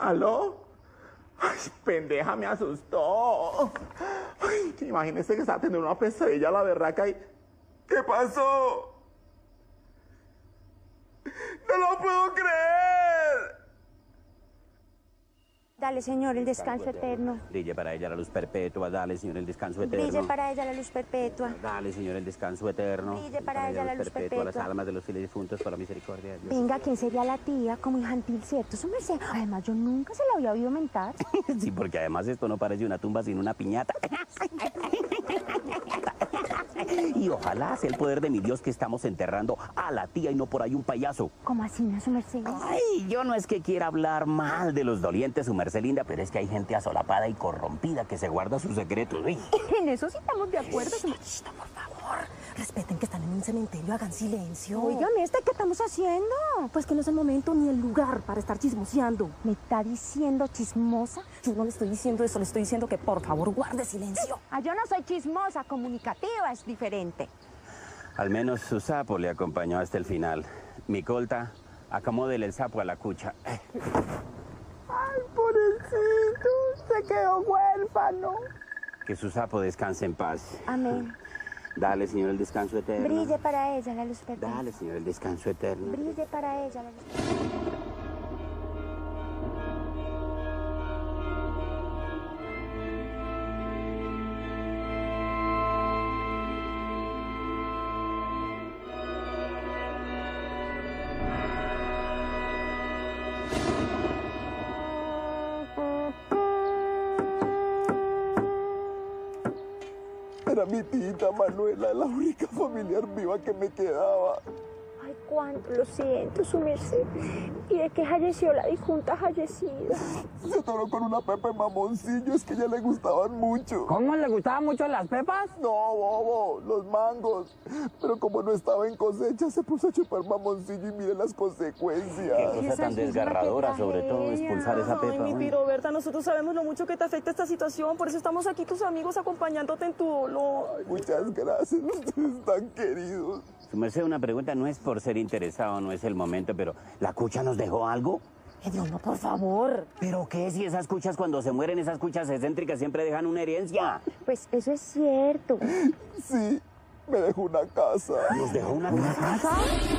¿Aló? Ay, pendeja, me asustó. Ay, imagínese que estaba teniendo una pesadilla la berraca y... ¿Qué pasó? ¡No lo puedo creer! Dale, Señor, el descanso eterno. Brille para ella la luz perpetua. Dale, Señor, el descanso eterno. Brille para ella la luz perpetua. Dale, Señor, el descanso eterno. Brille para ella la luz perpetua. Las almas de los fieles difuntos por la misericordia de Dios. Venga, ¿quién sería la tía? Como infantil, ¿cierto? Su merced. Además, yo nunca se la había oído mentar. Sí, porque además esto no parece una tumba sino una piñata. Y ojalá sea el poder de mi Dios que estamos enterrando a la tía y no por ahí un payaso. ¿Cómo así, no, su merced? Ay, yo no es que quiera hablar mal de los dolientes, su merced linda, pero es que hay gente asolapada y corrompida que se guarda sus secretos. Uy. En eso sí estamos de acuerdo, su merced. Por favor, respeten que están en un cementerio, hagan silencio. Óigame, ¿qué estamos haciendo? Pues que no es el momento ni el lugar para estar chismoseando. ¿Me está diciendo chismosa? Yo no le estoy diciendo eso, le estoy diciendo que por favor guarde silencio. Ah, yo no soy chismosa, comunicativa es diferente. Al menos su sapo le acompañó hasta el final. Mi colta, acomódele el sapo a la cucha. Ay, pobrecito, se quedó huérfano. Que su sapo descanse en paz. Amén. Dale, Señor, el descanso eterno. Brille para ella la luz perpetua. Dale, Señor, el descanso eterno. Brille para ella la luz perpetua. Era mi tita Manuela, la única familiar viva que me quedaba. Ay, cuánto lo siento, su merced. ¿Y de qué falleció la difunta fallecida? Se atoró con una pepa de mamoncillo, es que a ella le gustaban mucho. ¿Cómo le gustaban mucho las pepas? No, bobo, los mangos. Pero como no estaba en cosecha, se puso a chupar mamoncillo y mire las consecuencias. Qué cosa tan desgarradora, sobre todo, expulsar esa pepa. Ay, mi uy. Piroberta, nosotros sabemos lo mucho que te afecta esta situación, por eso estamos aquí tus amigos acompañándote en tu dolor. Ay, muchas gracias, ustedes están queridos. Su merced, una pregunta, no es por ser interesado, no es el momento, pero ¿la cucha nos dejó algo? Dios, no, por favor. ¿Pero qué? Si esas cuchas cuando se mueren, esas cuchas excéntricas siempre dejan una herencia. Pues eso es cierto. Sí, me dejó una casa. ¿Nos dejó una casa?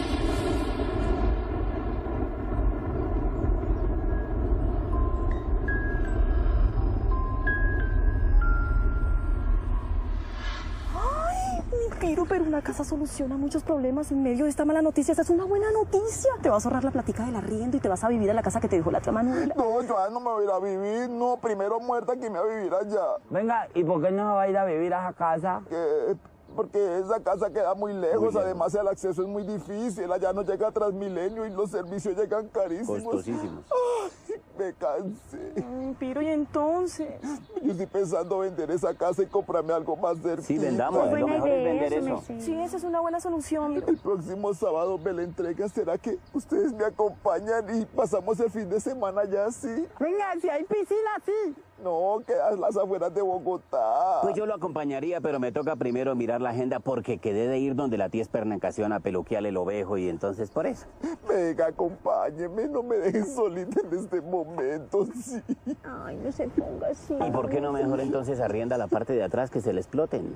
Pero una casa soluciona muchos problemas en medio de esta mala noticia. Esta es una buena noticia. Te vas a ahorrar la platica del arriendo y te vas a vivir en la casa que te dejó la tía Manuela. No, yo no me voy a ir a vivir. No, primero muerta que me voy a vivir allá. Venga, ¿y por qué no va a ir a vivir a esa casa? Porque esa casa queda muy lejos, además el acceso es muy difícil, allá no llega a Transmilenio y los servicios llegan carísimos. Costosísimos. Ay, me cansé. Piro, ¿y entonces? Yo estoy pensando vender esa casa y comprarme algo más cerquita. Sí, vendamos, lo Buena mejor es idea, vender su eso. merced. Sí, esa es una buena solución. El próximo sábado me la entrega. ¿Será que ustedes me acompañan y pasamos el fin de semana ya así? Venga, si hay piscina, sí. No, quedas las afueras de Bogotá. Pues yo lo acompañaría, pero me toca primero mirar la agenda porque quedé de ir donde la tía Espernacación a peluquearle el ovejo y entonces por eso. Venga, acompáñeme, no me dejen solita en este momento, sí. Ay, no se ponga así. ¿Y por qué no mejor entonces arrienda la parte de atrás que se le exploten?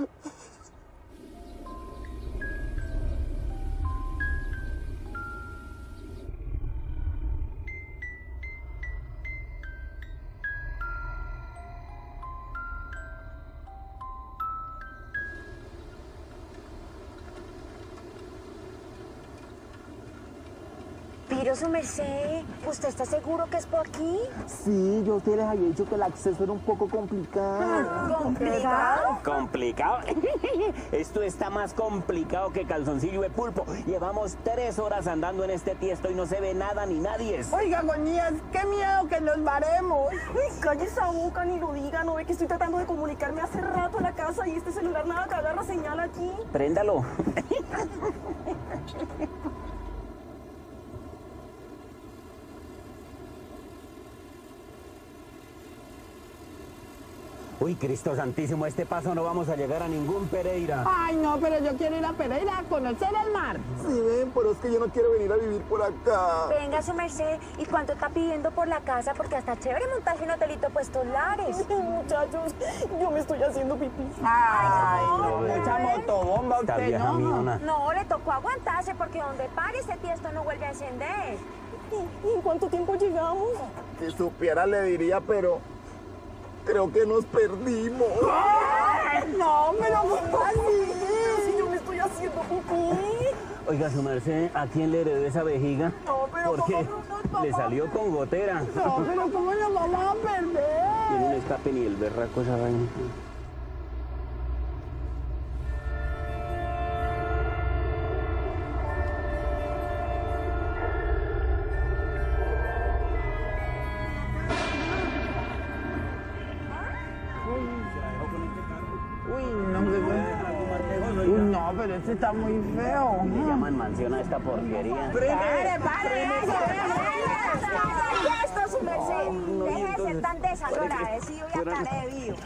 Piro, su merced, ¿usted está seguro que es por aquí? Sí, yo a ustedes les había dicho que el acceso era un poco complicado. ¿Complicado? ¿Complicado? Esto está más complicado que calzoncillo de pulpo. Llevamos 3 horas andando en este tiesto y no se ve nada ni nadie. Oiga, Goñías, qué miedo que nos varemos. Ay, calle esa boca, ni lo diga. ¿No ve que estoy tratando de comunicarme hace rato a la casa y este celular nada que agarra señal aquí? Préndalo. Uy, Cristo Santísimo, a este paso no vamos a llegar a ningún Pereira. Ay, no, pero yo quiero ir a Pereira a conocer el mar. Sí, ven, pero es que yo no quiero venir a vivir por acá. Venga, su merced. ¿Y cuánto está pidiendo por la casa? Porque hasta chévere montarse un hotelito puestos lares. Muchachos, yo me estoy haciendo pipí. Ay, no, no, mucha motobomba Esta usted, vieja no. miona. No, le tocó aguantarse porque donde pare ese tiesto no vuelve a encender. ¿Y en cuánto tiempo llegamos? Si supiera le diría, pero creo que nos perdimos. Ay, no, pero ¿cómo así? Si yo me estoy haciendo pipí. Oiga, su merced, ¿a quién le heredó esa vejiga? No, pero Porque le salió con gotera. No, pero ¿cómo nos vamos a perder? Tiene un escape ni el berraco esa vaina. Uy, no, Uy, no, pero este está muy feo. Le llaman mansión a esta porquería. ¡Pare, pare! Esto, su merced. no, y Deje de ser entonces, tan desagradecido y fuera- atrevido.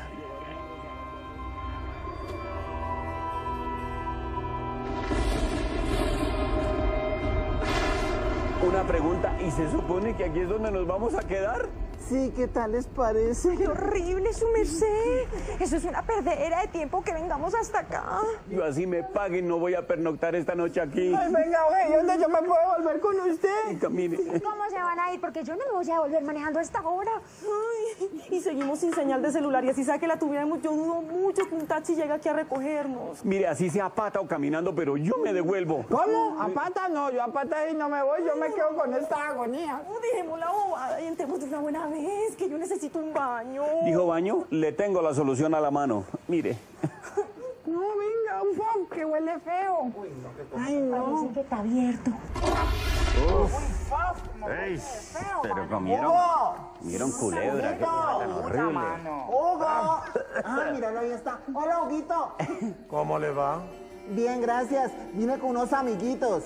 Una pregunta, ¿y se supone que aquí es donde nos vamos a quedar? Sí, ¿qué tal les parece? ¡Qué horrible, su merced! Eso es una perdedera de tiempo que vengamos hasta acá. Yo así me paguen, no voy a pernoctar esta noche aquí. Ay, venga, oye, ¿dónde yo me puedo volver con usted? Camine. ¿Cómo se van a ir? Porque yo no me voy a volver manejando a esta hora. Ay, y seguimos sin señal de celular. Y así sabe que la tuviéramos, yo dudo mucho que un taxi llegue aquí a recogernos. Mire, así sea a pata o caminando, pero yo me devuelvo. ¿Cómo? ¿A pata? No, yo a pata y no me voy, yo me quedo con esta agonía. No, dejemos la bobada y entremos de una buena vez, que yo necesito un baño. ¿Dijo baño? Le tengo la solución a la mano. Mire. No, venga, un poco, que huele feo. Ay, no. Parece que está abierto. Ey, pero comieron culebra, qué cosa tan horrible. ¡Hugo! Ah, míralo, ahí está. Hola, Huguito. ¿Cómo le va? Bien, gracias. Vine con unos amiguitos.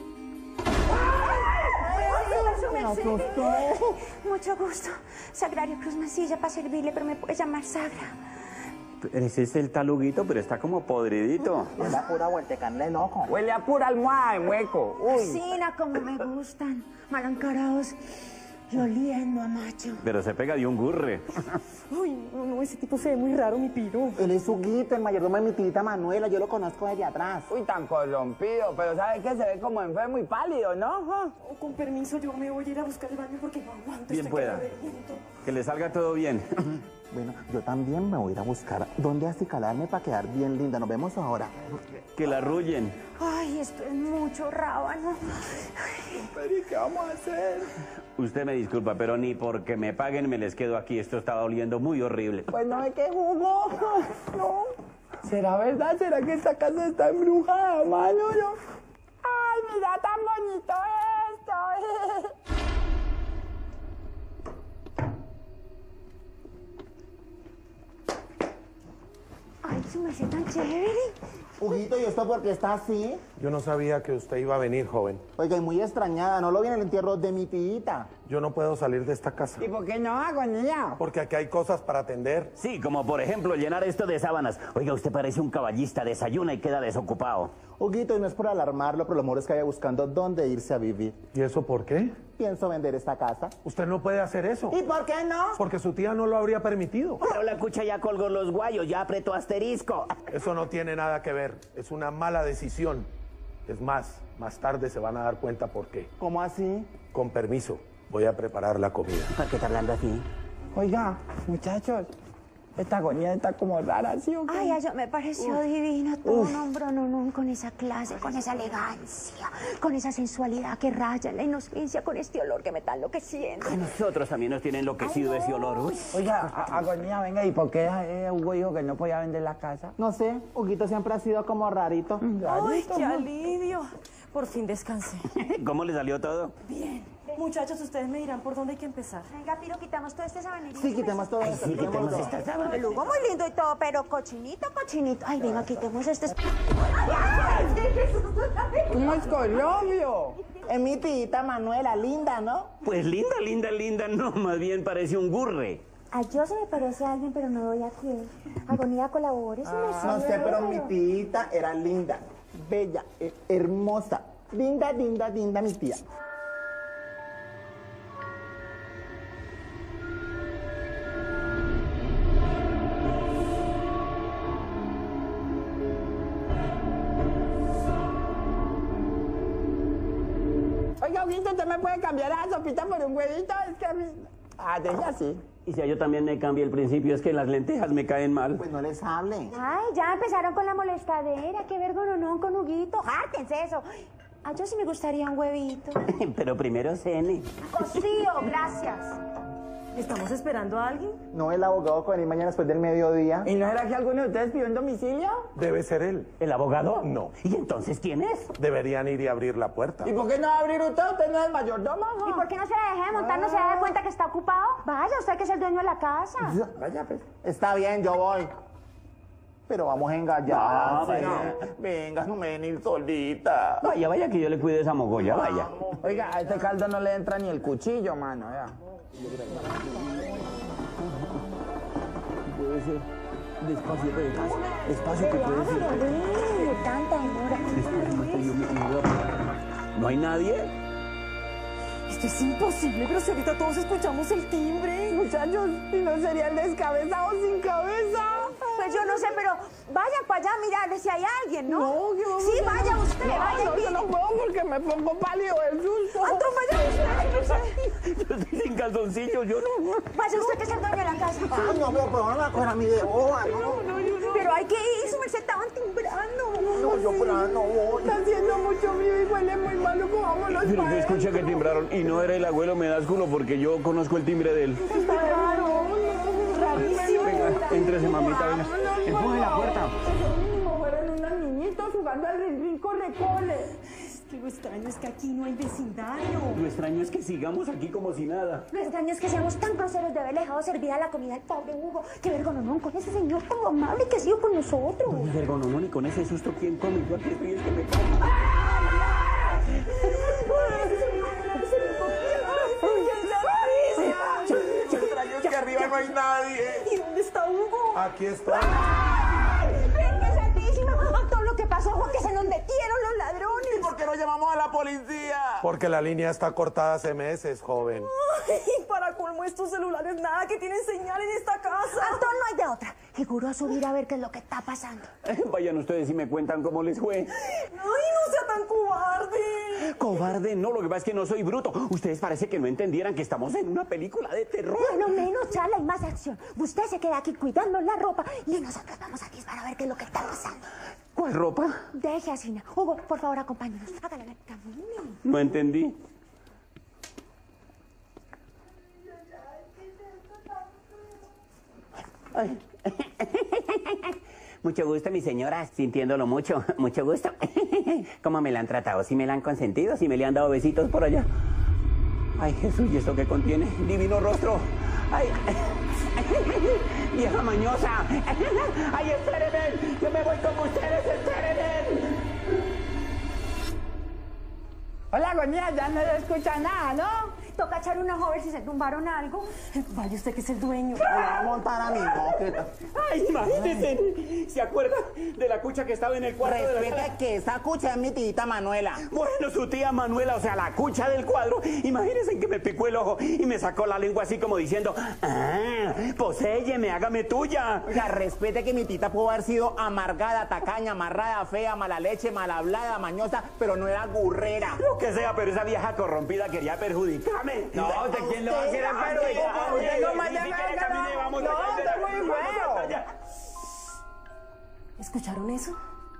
Su merced. Mucho gusto. Sagrario Cruz Mancilla para servirle, pero me puede llamar Sagra. Ese es el taluguito, pero está como podridito. Es la pura vueltecanle loco. Huele a pura almohada de hueco. Uy. Cocina como me gustan. Mal encarados y oliendo a macho. Pero se pega de un gurre. Uy, no, ese tipo se ve muy raro, mi piro. Él es Huguito, el mayordomo de mi tita Manuela. Yo lo conozco desde atrás. Uy, tan corrompido, pero ¿sabe qué? Se ve como enfermo y pálido, ¿no? Oh, con permiso, yo me voy a ir a buscar el baño porque no aguanto. Bien estoy pueda. que me reviento. Que le salga todo bien. Bueno, yo también me voy a ir a buscar dónde acicalarme para quedar bien linda. Nos vemos ahora. Que la arrullen. Ay, esto es mucho rábano. ¿Y qué vamos a hacer? Usted me disculpa, pero ni porque me paguen me les quedo aquí. Esto estaba oliendo muy horrible. Pues no es que jugó. No. ¿Será verdad? ¿Será que esta casa está embrujada, mano? Yo... ¡Ay, mira tan bonito esto! Ay, su merced tan chévere. Huguito, ¿y esto por qué está así? Yo no sabía que usted iba a venir, joven. Oiga, y muy extrañada. No lo vi en el entierro de mi tita. Yo no puedo salir de esta casa. ¿Y por qué no, agonía? Porque aquí hay cosas para atender. Sí, como por ejemplo llenar esto de sábanas. Oiga, usted parece un caballista, desayuna y queda desocupado. Huguito, y no es por alarmarlo, pero lo mejor es que vaya buscando dónde irse a vivir. ¿Y eso por qué? Pienso vender esta casa. Usted no puede hacer eso. ¿Y por qué no? Porque su tía no lo habría permitido. Pero la cucha ya colgó los guayos, ya apretó asterisco. Eso no tiene nada que ver. Es una mala decisión. Es más tarde se van a dar cuenta por qué. ¿Cómo así? Con permiso, voy a preparar la comida. ¿Para qué está hablando así? Oiga, muchachos, esta agonía está como rara, ¿sí o qué? Ay, eso me pareció divino. Todo un hombro, no, con esa clase, con esa elegancia, con esa sensualidad que raya en la inocencia, con este olor que me está enloqueciendo. A nosotros también nos tiene enloquecido ese olor. Uy. Oiga, agonía, venga, ¿y por qué Hugo dijo que no podía vender la casa? No sé, Huguito siempre ha sido como rarito. Ay, qué alivio. Por fin descansé. ¿Cómo le salió todo? Bien. Muchachos, ustedes me dirán por dónde hay que empezar. Venga, Piro, quitamos todo este sabanero. Sí, quitemos todo esto. Sí, quitemos todo. esta sábana. El Hugo muy lindo y todo, pero cochinito. Ay, venga, quitemos este. ¿Cómo es Colombio? Es mi tita Manuela, linda, ¿no? Pues linda, no, más bien parece un gurre. A yo se me parece a alguien, pero no doy a quién. Agonía, colabore, No sé, pero mi tita era linda, bella, hermosa. Linda, linda, linda mi tía. Oiga, Huguito, ¿usted me puede cambiar a la sopita por un huevito? Es que a mí... Ah, deje así. Y si a yo también me cambia el principio, es que las lentejas me caen mal. Pues no les hable. Ay, ya empezaron con la molestadera. Qué vergononón con Huguito. Jártense eso. A yo sí me gustaría un huevito. Pero primero cene. Cocío, gracias. ¿Estamos esperando a alguien? No, el abogado que va a venir mañana después del mediodía. ¿Y no era que alguno de ustedes pidió un domicilio? Debe ser él. ¿El abogado? No. ¿Y entonces quién es? Deberían ir y abrir la puerta. ¿Y por qué no va a abrir usted? ¿Usted no es el mayordomo? ¿Y por qué no se la deja de montar? ¿No se da cuenta que está ocupado? Vaya, usted que es el dueño de la casa. Vaya, pues. Está bien, yo voy. Pero vamos a engallar. vaya. Venga, no me ven ir solita. Vaya, vaya, que yo le cuide esa mogolla, vaya. Oiga, a este caldo no le entra ni el cuchillo, mano, ya. Puede ser. Despacio, despacio que puede ser. Tanta demora. ¿No hay nadie? Esto es imposible, pero si ahorita todos escuchamos el timbre. Muchachos, ¿y no sería el descabezado sin cabeza? Pues yo no sé, pero vaya para allá a mirar si hay alguien, ¿no? No, que vamos Sí, a- vaya usted, vaya No, y yo no puedo porque me pongo pálido del susto. Anton, vaya usted. Yo estoy sin calzoncillos, yo no. Vaya usted que es el dueño de la casa. Ay, no, pero no me va a coger a mí de boba, ¿no? Pero hay que ir, su merced estaban timbrando. No, yo por ahí no voy. Está haciendo mucho frío y huele muy malo. Vámonos Pero yo para escuché que timbraron y no era el abuelo Medásculo porque yo conozco el timbre de él. Está raro, rarísimo. Venga, éntrese, mamita, venga. Empuje la puerta. Como fueron unos niñitos jugando al rin corre-cole. Es que lo extraño es que aquí no hay vecindario. Lo extraño es que sigamos aquí como si nada. Lo extraño es que seamos tan groseros de haber dejado servida la comida al pobre Hugo. Qué vergononón con ese señor tan amable que ha sido con nosotros. No, vergonón, y con ese susto, ¿quién come? Yo aquí estoy, es que me cago. Extraño es que arriba no hay nadie. ¿Y dónde está Hugo? Aquí estoy. ¡Venga, Santísima! Todo lo que pasó fue que se nos metieron los ladrones. ¿Y por qué no llamamos a la policía? Porque la línea está cortada hace meses, joven. Ay, para colmo estos celulares, nada que tienen señal en esta casa. Antón, no hay de otra. Seguro a subir a ver qué es lo que está pasando. Vayan ustedes y me cuentan cómo les fue. Ay, no sea tan cobarde. Cobarde, no, lo que pasa es que no soy bruto. Ustedes parece que no entendieran que estamos en una película de terror. Bueno, menos charla y más acción. Usted se queda aquí cuidando la ropa y nosotros vamos a disparar a ver qué es lo que está pasando. ¿Cuál ropa? Deje así, ¿no? Hugo, por favor, acompáñenos. Hágale la camine. No entendí. Ay. Mucho gusto, mi señora, sintiéndolo mucho, mucho gusto. ¿Cómo me la han tratado? ¿Sí me la han consentido? ¿Sí me le han dado besitos por allá? Ay, Jesús, ¿y esto qué contiene? Divino rostro. Ay, vieja mañosa. Ay, espérenme, yo me voy con ustedes, espérenme. Hola, Agonía, ya no se escucha nada, ¿no? Toca echar una a ver si se tumbaron algo. Vaya usted que es el dueño. Me va a montar a mí, ¿no? ¿Qué tal? Ay, imagínense. ¿Se acuerda de la cucha que estaba en el cuarto de la Respete que esa cucha es mi tita Manuela. Bueno, su tía Manuela, o sea, la cucha del cuadro, imagínense que me picó el ojo y me sacó la lengua así como diciendo, poséyeme, hágame tuya. Oiga, respete que mi tita pudo haber sido amargada, tacaña, amarrada, fea, mala leche, mal hablada, mañosa, pero no era gurrera. Lo que sea, pero esa vieja corrompida quería perjudicarme. No, ¿de quién lo va a querer perjudicar? Usted no me llama, no, usted es muy bueno. ¿Escucharon eso?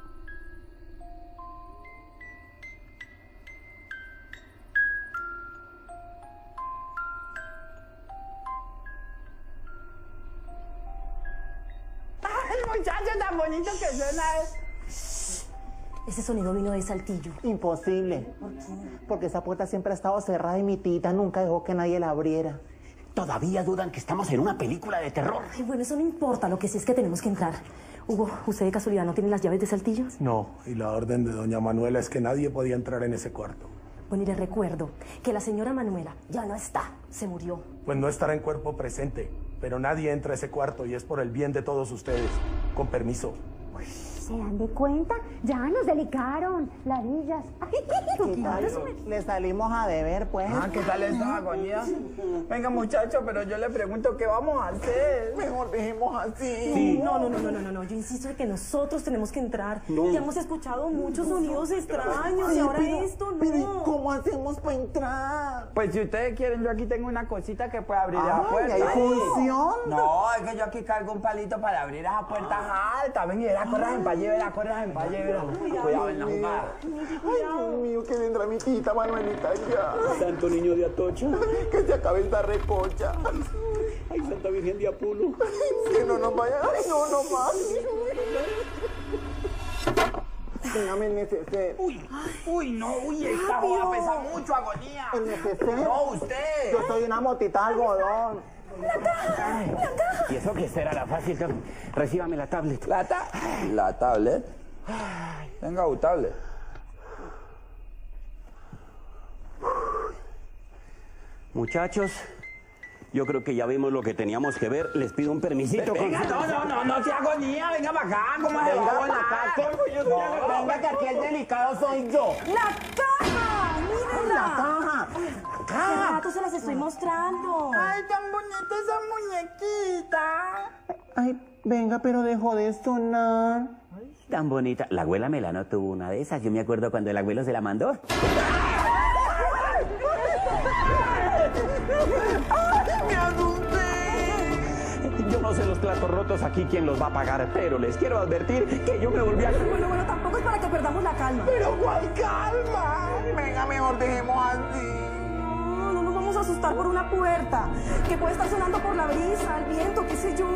Ay, muchacho tan bonito que suena. Ese sonido vino de Saltillo. Imposible. Porque esa puerta siempre ha estado cerrada y mi tita nunca dejó que nadie la abriera. Todavía dudan que estamos en una película de terror. Ay, bueno, eso no importa. Lo que sí es que tenemos que entrar. Hugo, ¿usted de casualidad no tiene las llaves de Saltillo? No, y la orden de doña Manuela es que nadie podía entrar en ese cuarto. Bueno, y le recuerdo que la señora Manuela ya no está. Se murió. Pues no estará en cuerpo presente, pero nadie entra a ese cuarto y es por el bien de todos ustedes. Con permiso. ¿Se dan de cuenta? Ya nos delicaron, ladillas. Le salimos a deber, pues. Ah, ¿qué tal esta agonía? Venga, muchacho, pero yo le pregunto qué vamos a hacer. Mejor dejemos así. No, yo insisto en que nosotros tenemos que entrar. Ya hemos escuchado muchos sonidos extraños y ahora esto no. Pero ¿cómo hacemos para entrar? Pues si ustedes quieren, yo aquí tengo una cosita que puede abrir esa Ay, puerta. ¿hay función? No, es que yo aquí cargo un palito para abrir esas puertas altas. Ven y verá, corran en palle, verá, corran en palle, verá. Cuidado en la jugada. Ay, Dios mío, que vendrá mi tita Manuelita ya. Santo niño de Atocha. Que se acabe esta recocha. Ay, Santa Virgen de Apulo. Que no nos vaya. Ay, no más. Téngame el neceser. Esta joda pesa mucho, agonía. ¿El neceser? No, usted. Yo soy una motita de algodón. ¿Y eso qué será la fácil? Recíbame la tablet. ¿La tablet? Venga, tu tablet. Muchachos, yo creo que ya vimos lo que teníamos que ver. Les pido un permisito. Venga, no, sea agonía. Venga para acá, ¿cómo se va con la casa? Venga, que aquí el delicado soy yo. ¡La caja! ¡Mírenla! La caja. Hace rato se las estoy mostrando. Ay, tan bonita esa muñequita. Ay, venga, pero dejó de sonar. Tan bonita. La abuela Melano tuvo una de esas. Yo me acuerdo cuando el abuelo se la mandó. ¡Me asusté! Yo no sé los platos rotos aquí quién los va a pagar, pero les quiero advertir que yo me volví a... Bueno, tampoco es para que perdamos la calma. ¡Pero cuál calma! Venga, mejor dejemos así. No nos vamos a asustar por una puerta que puede estar sonando por la brisa, el viento, qué sé yo.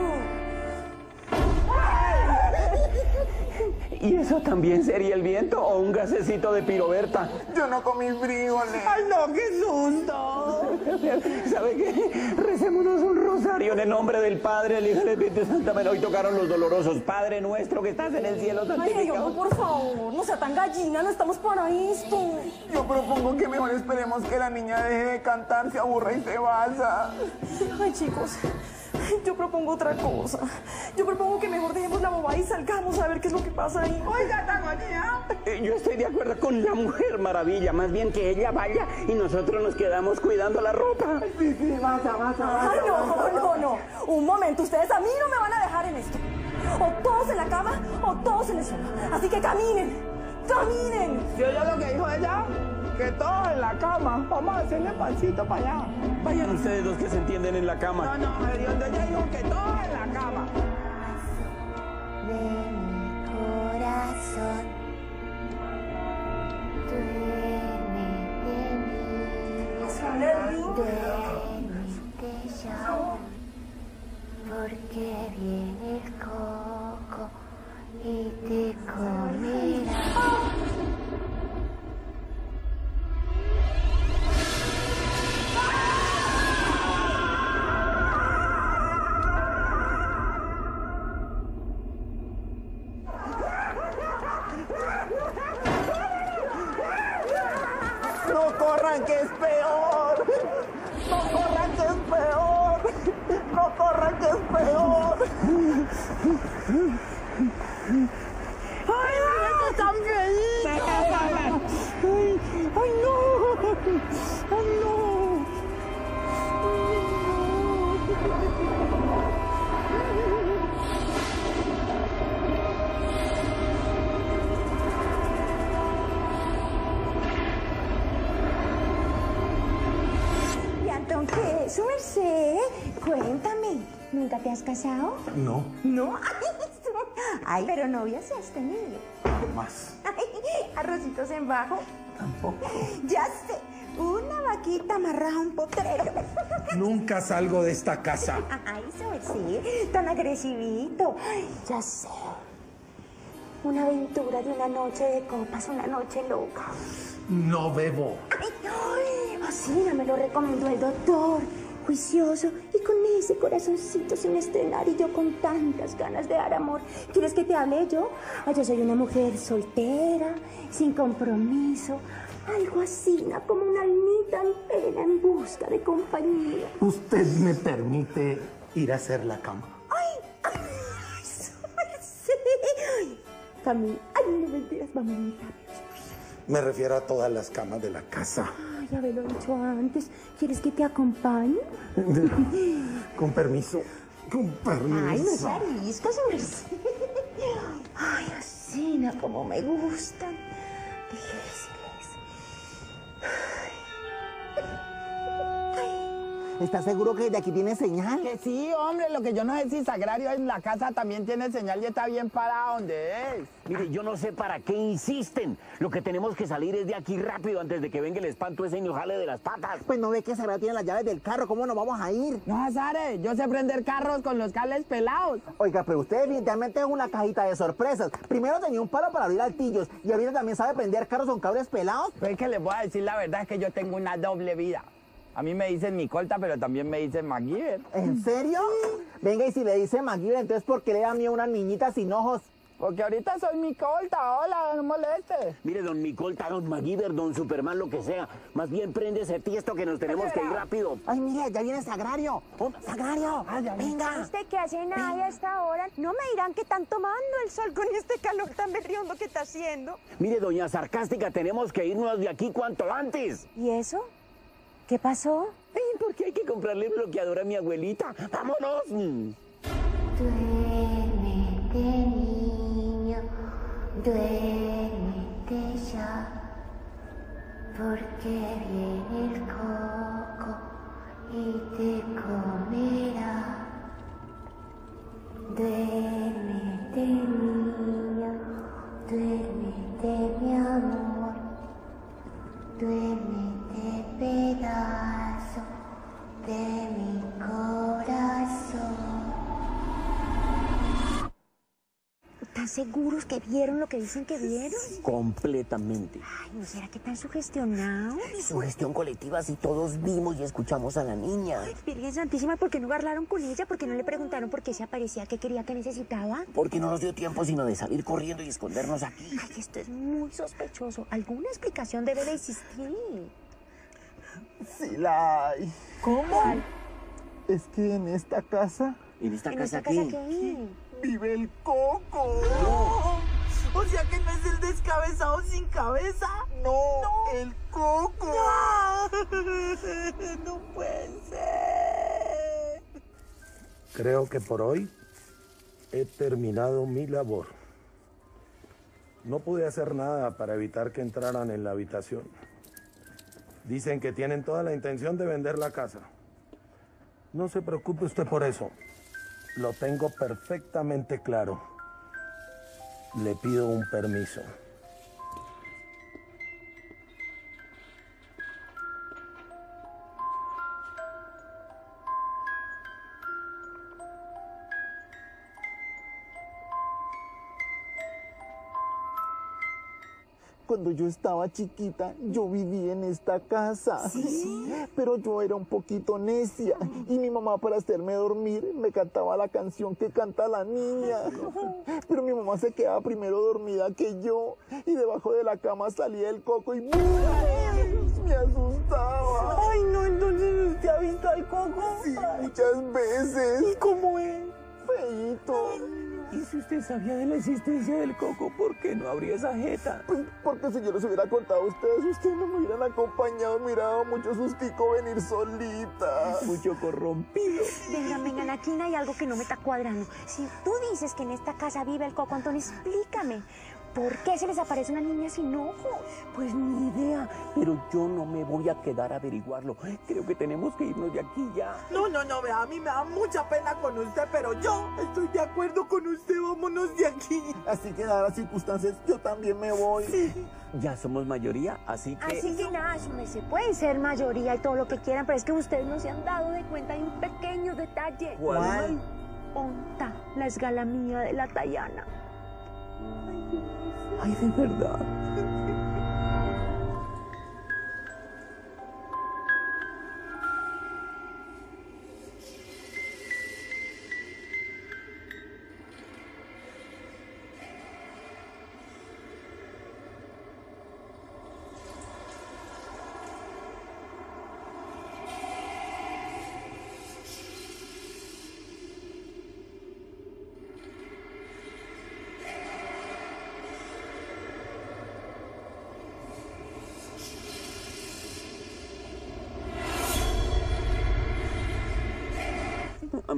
¿Y eso también sería el viento o un gasecito de piroberta? Yo no comí frijoles. Ay, no, qué susto. ¿Sabe qué? Recémonos un rosario en el nombre del Padre, el Hijo y el Espíritu Santo. Amén. Hoy tocaron los dolorosos. Padre nuestro que estás en el cielo, Ay, santificado. por favor, no sea tan gallina, no estamos para esto. Yo propongo que mejor esperemos que la niña deje de cantar, se aburra y se vaya. Ay, chicos, yo propongo otra cosa. Yo propongo que mejor dejemos la bobada y salgamos a ver qué es lo que pasa ahí. Oiga, esta agonía. Yo estoy de acuerdo con la Mujer Maravilla. Más bien que ella vaya y nosotros nos quedamos cuidando la ropa. Sí, vaya. Ay, no. Un momento, ustedes a mí no me van a dejar en esto. O todos en la cama o todos en el suelo. Así que caminen. ¿Sí oyó lo que dijo ella? Que todos en la cama. Vamos a hacerle pasito para allá. Vayan ustedes los que se entienden en la cama. No, donde ella dijo que todos en la cama. De mi corazón, duérmete ya, porque viene el coco y te comerá. No corran, que es peor. No corran, que es peor. No corran, que es peor. ¡Ay, mira que están felices! ¡Ay, no! ¡Ay, no! ¿Y entonces, su merced? Cuéntame, ¿nunca te has casado? No, ¿No? Ay, pero novia sí has tenido. más. Ay, arrocitos en bajo. Tampoco. Ya sé, una vaquita amarrada a un potrero. Nunca salgo de esta casa. Ay, su merced, tan agresivito. Ay, ya sé. Una aventura de una noche de copas, una noche loca. No bebo. Ay, así me lo recomendó el doctor. Juicioso y con ese corazoncito sin estrenar y yo con tantas ganas de dar amor. ¿Quieres que te hable yo? Ay, yo soy una mujer soltera, sin compromiso, algo así, como una almita en pena en busca de compañía. ¿Usted me permite ir a hacer la cama. Sí. Camila, ay, no mentiras, vamos muy rápido. Me refiero a todas las camas de la casa. Ay, ya me lo he dicho antes. ¿Quieres que te acompañe? Con permiso. Con permiso. Ay, no se arisca, su merced. Ay, Asina, como me gustan. Déjese. ¿Estás seguro que de aquí tiene señal? Que sí, hombre, lo que yo no sé si Sagrario en la casa también tiene señal y está bien parado donde es. Mire, yo no sé para qué insisten. Lo que tenemos que salir es de aquí rápido antes de que venga el espanto ese y nos jale de las patas. Pues no ve que Sagrario tiene las llaves del carro, ¿cómo nos vamos a ir? No, Azare, yo sé prender carros con los cables pelados. Oiga, pero usted definitivamente es una cajita de sorpresas. Primero tenía un palo para abrir altillos y ahorita también sabe prender carros con cables pelados. Pues que les voy a decir la verdad, es que yo tengo una doble vida. A mí me dicen Micolta, pero también me dicen MacGyver. ¿En serio? Venga, y si le dice MacGyver, entonces ¿por qué le da miedo a una niñita sin ojos? Porque ahorita soy Micolta, hola, no moleste. Mire, don Micolta, don MacGyver, don Superman, lo que sea. Más bien prende ese tiesto que nos tenemos que ir rápido. Ay, mire, ya viene Sagrario. Oh, Sagrario, venga. ¿Usted qué hacen ahí a esta hora? No me dirán que están tomando el sol con este calor tan berriondo que está haciendo. Mire, doña Sarcástica, tenemos que irnos de aquí cuanto antes. ¿Y eso? ¿Qué pasó? Ay, porque hay que comprarle bloqueador a mi abuelita. ¡Vámonos! Duérmete, niño, duérmete ya, porque viene el coco y te comerá. Duérmete, niño, duérmete, mi amor, duérmete, pedazo de mi corazón. ¿Están seguros que vieron lo que dicen que vieron? Completamente. Ay, ¿no será que están sugestionados? Sugestión colectiva si todos vimos y escuchamos a la niña. Virgen Santísima, ¿por qué no hablaron con ella? ¿Por qué no le preguntaron por qué se aparecía, qué quería, qué necesitaba? Porque no nos dio tiempo sino de salir corriendo y escondernos aquí. Ay, esto es muy sospechoso. Alguna explicación debe de existir. Sí la hay. ¿Cómo? Es que en esta casa ¿En esta ¿En casa esta casa qué? qué? vive el coco. O sea que no es el descabezado sin cabeza. No, el coco. No puede ser. Creo que por hoy he terminado mi labor. No pude hacer nada para evitar que entraran en la habitación. Dicen que tienen toda la intención de vender la casa. No se preocupe usted por eso. Lo tengo perfectamente claro. Le pido un permiso. Cuando yo estaba chiquita, yo viví en esta casa. ¿Sí? Pero yo era un poquito necia. Y mi mamá, para hacerme dormir, me cantaba la canción que canta la niña. Pero mi mamá se quedaba primero dormida que yo. Y debajo de la cama salía el coco y ¡bum! Me asustaba. Ay, no, entonces usted ha visto al coco. Sí, muchas veces. ¿Y cómo es? Feíto. ¿Y si usted sabía de la existencia del coco, por qué no abría esa jeta? Pues porque si yo les hubiera contado a ustedes no me hubieran acompañado. Me hubiera dado mucho sustico venir solita. Mucho corrompido. Vengan, aquí no hay algo que no me está cuadrando. Si tú dices que en esta casa vive el coco, Antonio, explícame. ¿Por qué se les aparece una niña sin ojos? Pues ni idea, pero yo no me voy a quedar a averiguarlo. Creo que tenemos que irnos de aquí ya. No, vea, a mí me da mucha pena con usted, pero yo estoy de acuerdo con usted, vámonos de aquí. Así que dadas las circunstancias, yo también me voy. Ya somos mayoría, así que... Así que nada, se pueden ser mayoría y todo lo que quieran, pero es que ustedes no se han dado de cuenta de un pequeño detalle. ¿Cuál? Onta, la esgalamía de la Tayana. Ay, de verdad.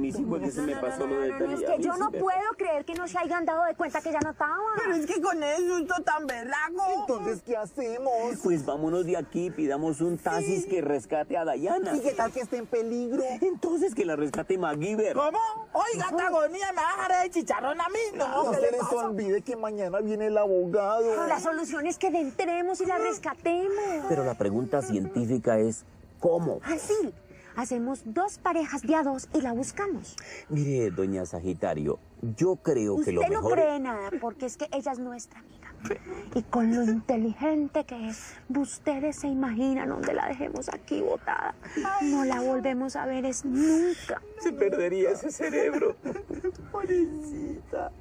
mí sí fue que se me pasó lo de Es Talía. que yo no puedo creer que no se hayan dado de cuenta que ya no estaba. Pero es que con ese susto tan berraco. Entonces, ¿qué hacemos? Pues vámonos de aquí, pidamos un taxis que rescate a Dayana. ¿Y qué tal que esté en peligro? Entonces que la rescate MacGyver. ¿Cómo? Oiga, esta agonía, ¿me va a dejar de chicharrón a mí? No, No ¿qué se le les pasa? olvide que mañana viene el abogado. La solución es que entremos y la rescatemos. Pero la pregunta científica es, ¿cómo? Así. Hacemos 2 parejas de a 2 y la buscamos. Mire, doña Sagitario, yo creo que lo Usted no mejor... cree nada, porque es que ella es nuestra amiga. Y con lo inteligente que es, ustedes se imaginan dónde la dejemos aquí botada. No la volvemos a ver es nunca. Se perdería ese cerebro. Pobrecita.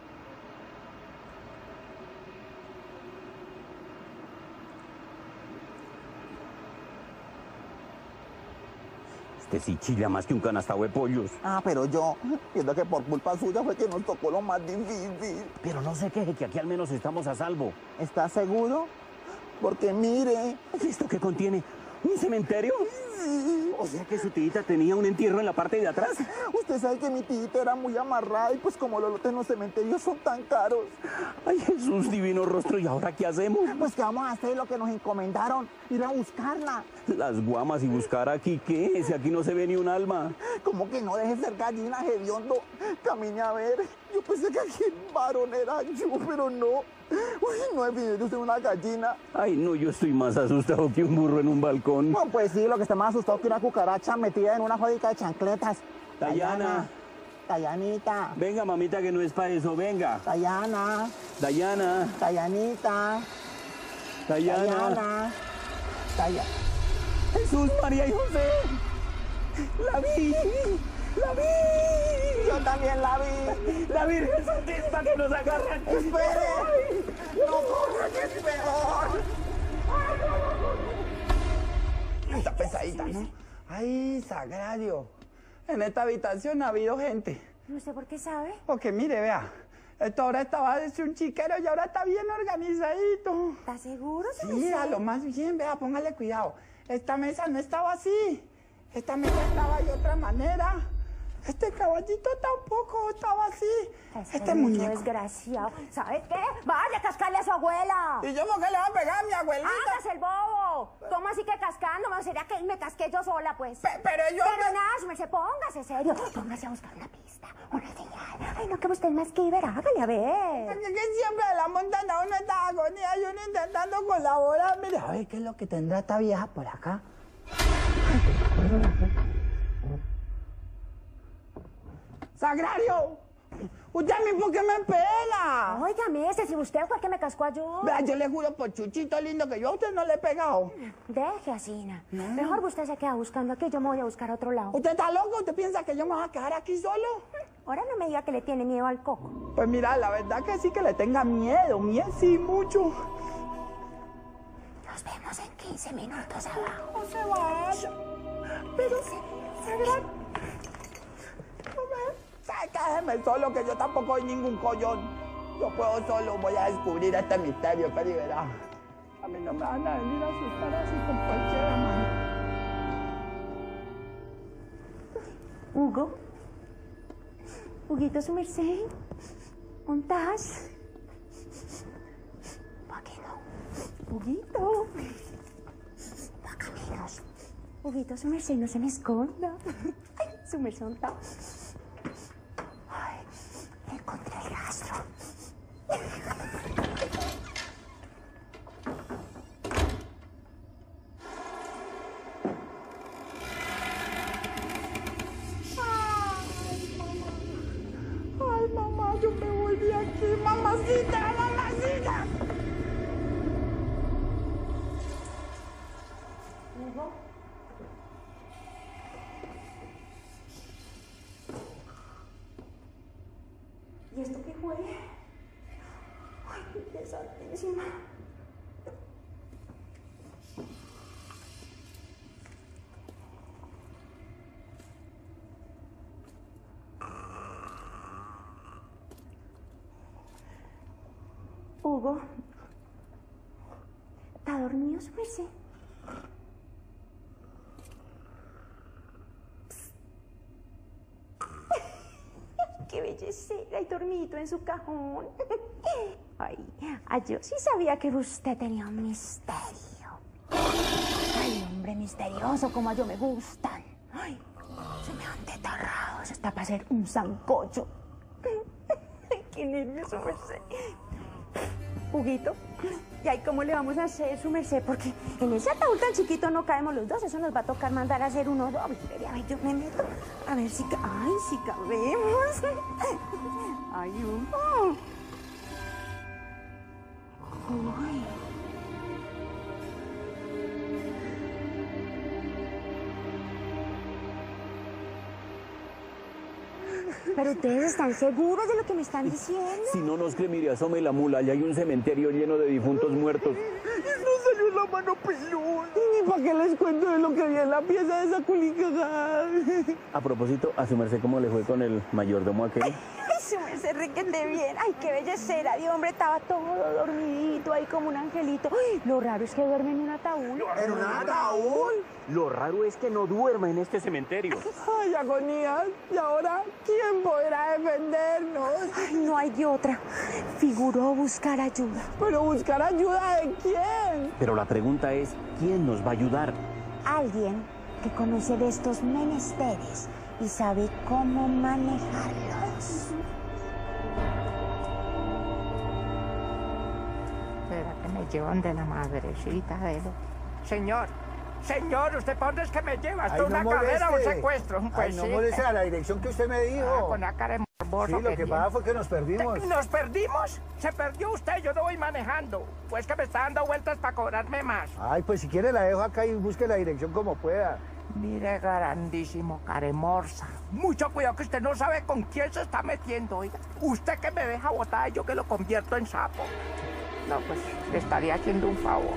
Este sí chilla más que un canastado de pollos. Ah, pero yo, pienso que por culpa suya fue que nos tocó lo más difícil. Pero no se queje, que aquí al menos estamos a salvo. ¿Está seguro? Porque mire, ¿Y esto qué contiene? ¿Un cementerio? O sea que su tita tenía un entierro en la parte de atrás. usted sabe que mi tita era muy amarrada y pues como los lotes en los cementerios son tan caros. Ay, Jesús, divino rostro, ¿y ahora qué hacemos? Pues que vamos a hacer lo que nos encomendaron, ir a buscarla. Las guamas y buscar aquí, ¿qué? Si aquí no se ve ni un alma. Como que no deje ser gallina, hediondo. Camine a ver. Yo pensé que aquí el varón era yo, pero no. Uy, no es bien, usted una gallina. Ay, no, yo estoy más asustado que un burro en un balcón. No, pues sí, lo que está más asustado que una cucaracha metida en una fábrica de chancletas. Dayana. Dayanita. Venga, mamita, que no es para eso, venga. Dayana. Dayana, Dayanita. Dayana. Dayana. Jesús, María y José. La vi, la vi. Yo también la vi. La Virgen Santísima que nos agarra. ¡Espere! ¡No corra, que es peor! Está pesadita, ¿no? Ay, Sagrario. En esta habitación ha habido gente. ¿Y usted por qué sabe? Porque mire, vea. Esto ahora estaba desde un chiquero y ahora está bien organizadito. ¿Está seguro? Sí, a lo más bien, vea, póngale cuidado. Esta mesa no estaba así. Esta mesa estaba de otra manera. Este caballito tampoco estaba así. Este muñeco. Desgraciado. ¿Sabe qué? Vaya a cascarle a su abuela. ¿Y yo por qué le voy a pegar a mi abuelita? ¡Hágase el bobo! ¿Cómo así que cascando? ¿Me sería que me casqué yo sola, pues? Pero yo... Pero nada, su merced, póngase serio. Póngase a buscar una pista, una señal. Ay, no, que usted es más que ver, hágale a ver. Que siempre la montan a uno esta agonía y uno intentando colaborar. Mire, a ver qué es lo que tendrá esta vieja por acá. ¡Sagrario! ¿Usted a mí por qué me pela? Óigame, ese si usted fue el que me cascó a yo. Vea, yo le juro por Chuchito lindo que yo a usted no le he pegado. Deje así, Ina. Mejor usted se queda buscando aquí, yo me voy a buscar a otro lado. ¿Usted está loco? ¿Usted piensa que yo me voy a quedar aquí solo? Ahora no me diga que le tiene miedo al coco. Pues mira, la verdad que sí que le tenga miedo. Miedo sí, mucho. Nos vemos en 15 minutos abajo. No se vaya. Pero, Sagrario... Déjeme solo, que yo tampoco soy ningún collón. Yo puedo solo, voy a descubrir este misterio, pero y verá. A mí no me van a venir a asustar así con cualquiera, mano. Hugo. Huguito, su merced. ¿Dónde estás? ¿Por qué no? Huguito. No caminos. Huguito, su merced, no se me esconda. Ay, su merced, ¿dónde está? Ay, encontré el rastro. Ay, mamá, yo me volví aquí. Mamacita, mamacita. Hugo. ¿Y esto qué fue? Ay, qué santísima. Hugo, ¿está dormido su merced? belleza, y dormidito en su cajón. Ay, yo sí sabía que usted tenía un misterio. Ay, hombre misterioso, como a yo me gustan. Ay, semejante tarrado, eso está para hacer un sancocho. Ay, qué nervios, su merced. Juguito. ¿Y ahí cómo le vamos a hacer, su merced? Porque en ese ataúd tan chiquito no caemos los dos. Eso nos va a tocar mandar a hacer uno doble. Ay, yo me meto. A ver si... Ay, si cabemos. Ay, Ay. Pero ustedes están seguros de lo que me están diciendo. Si no nos cree, mire, asome la mula. Allá hay un cementerio lleno de difuntos muertos. Y no salió la mano peluda. Y ni para qué les cuento de lo que vi en la pieza de esa culicagada. A propósito, a su merced, ¿cómo le fue con el mayordomo aquel? Ay, su merced requete bien. Ay, qué bellecera de hombre. Estaba todo dormidito ahí como un angelito. Ay, lo raro es que duerme en un ataúd. ¿En un ataúd? Lo raro es que no duerma en este cementerio. Ay, agonía. ¿Y ahora quién podrá defendernos? Ay, no hay de otra. Figuró buscar ayuda. ¿Pero buscar ayuda de quién? Pero la pregunta es, ¿quién nos va a ayudar? Alguien que conoce de estos menesteres y sabe cómo manejarlos. ¿Será que me llevan de la madrecita de lo? Señor, ¿usted para dónde es que me lleva? ¿Esto es una carrera o un secuestro? Pues no sí. moleste a la dirección que usted me dijo. Con la cara de morboso. Sí, lo que pasa fue que nos perdimos. ¿Nos perdimos? Se perdió usted, yo no voy manejando. Pues que me está dando vueltas para cobrarme más. Ay, pues si quiere la dejo acá y busque la dirección como pueda. Mire, grandísimo caremorza. Mucho cuidado que usted no sabe con quién se está metiendo, oiga. Usted que me deja botada y yo que lo convierto en sapo. No, pues le estaría haciendo un favor.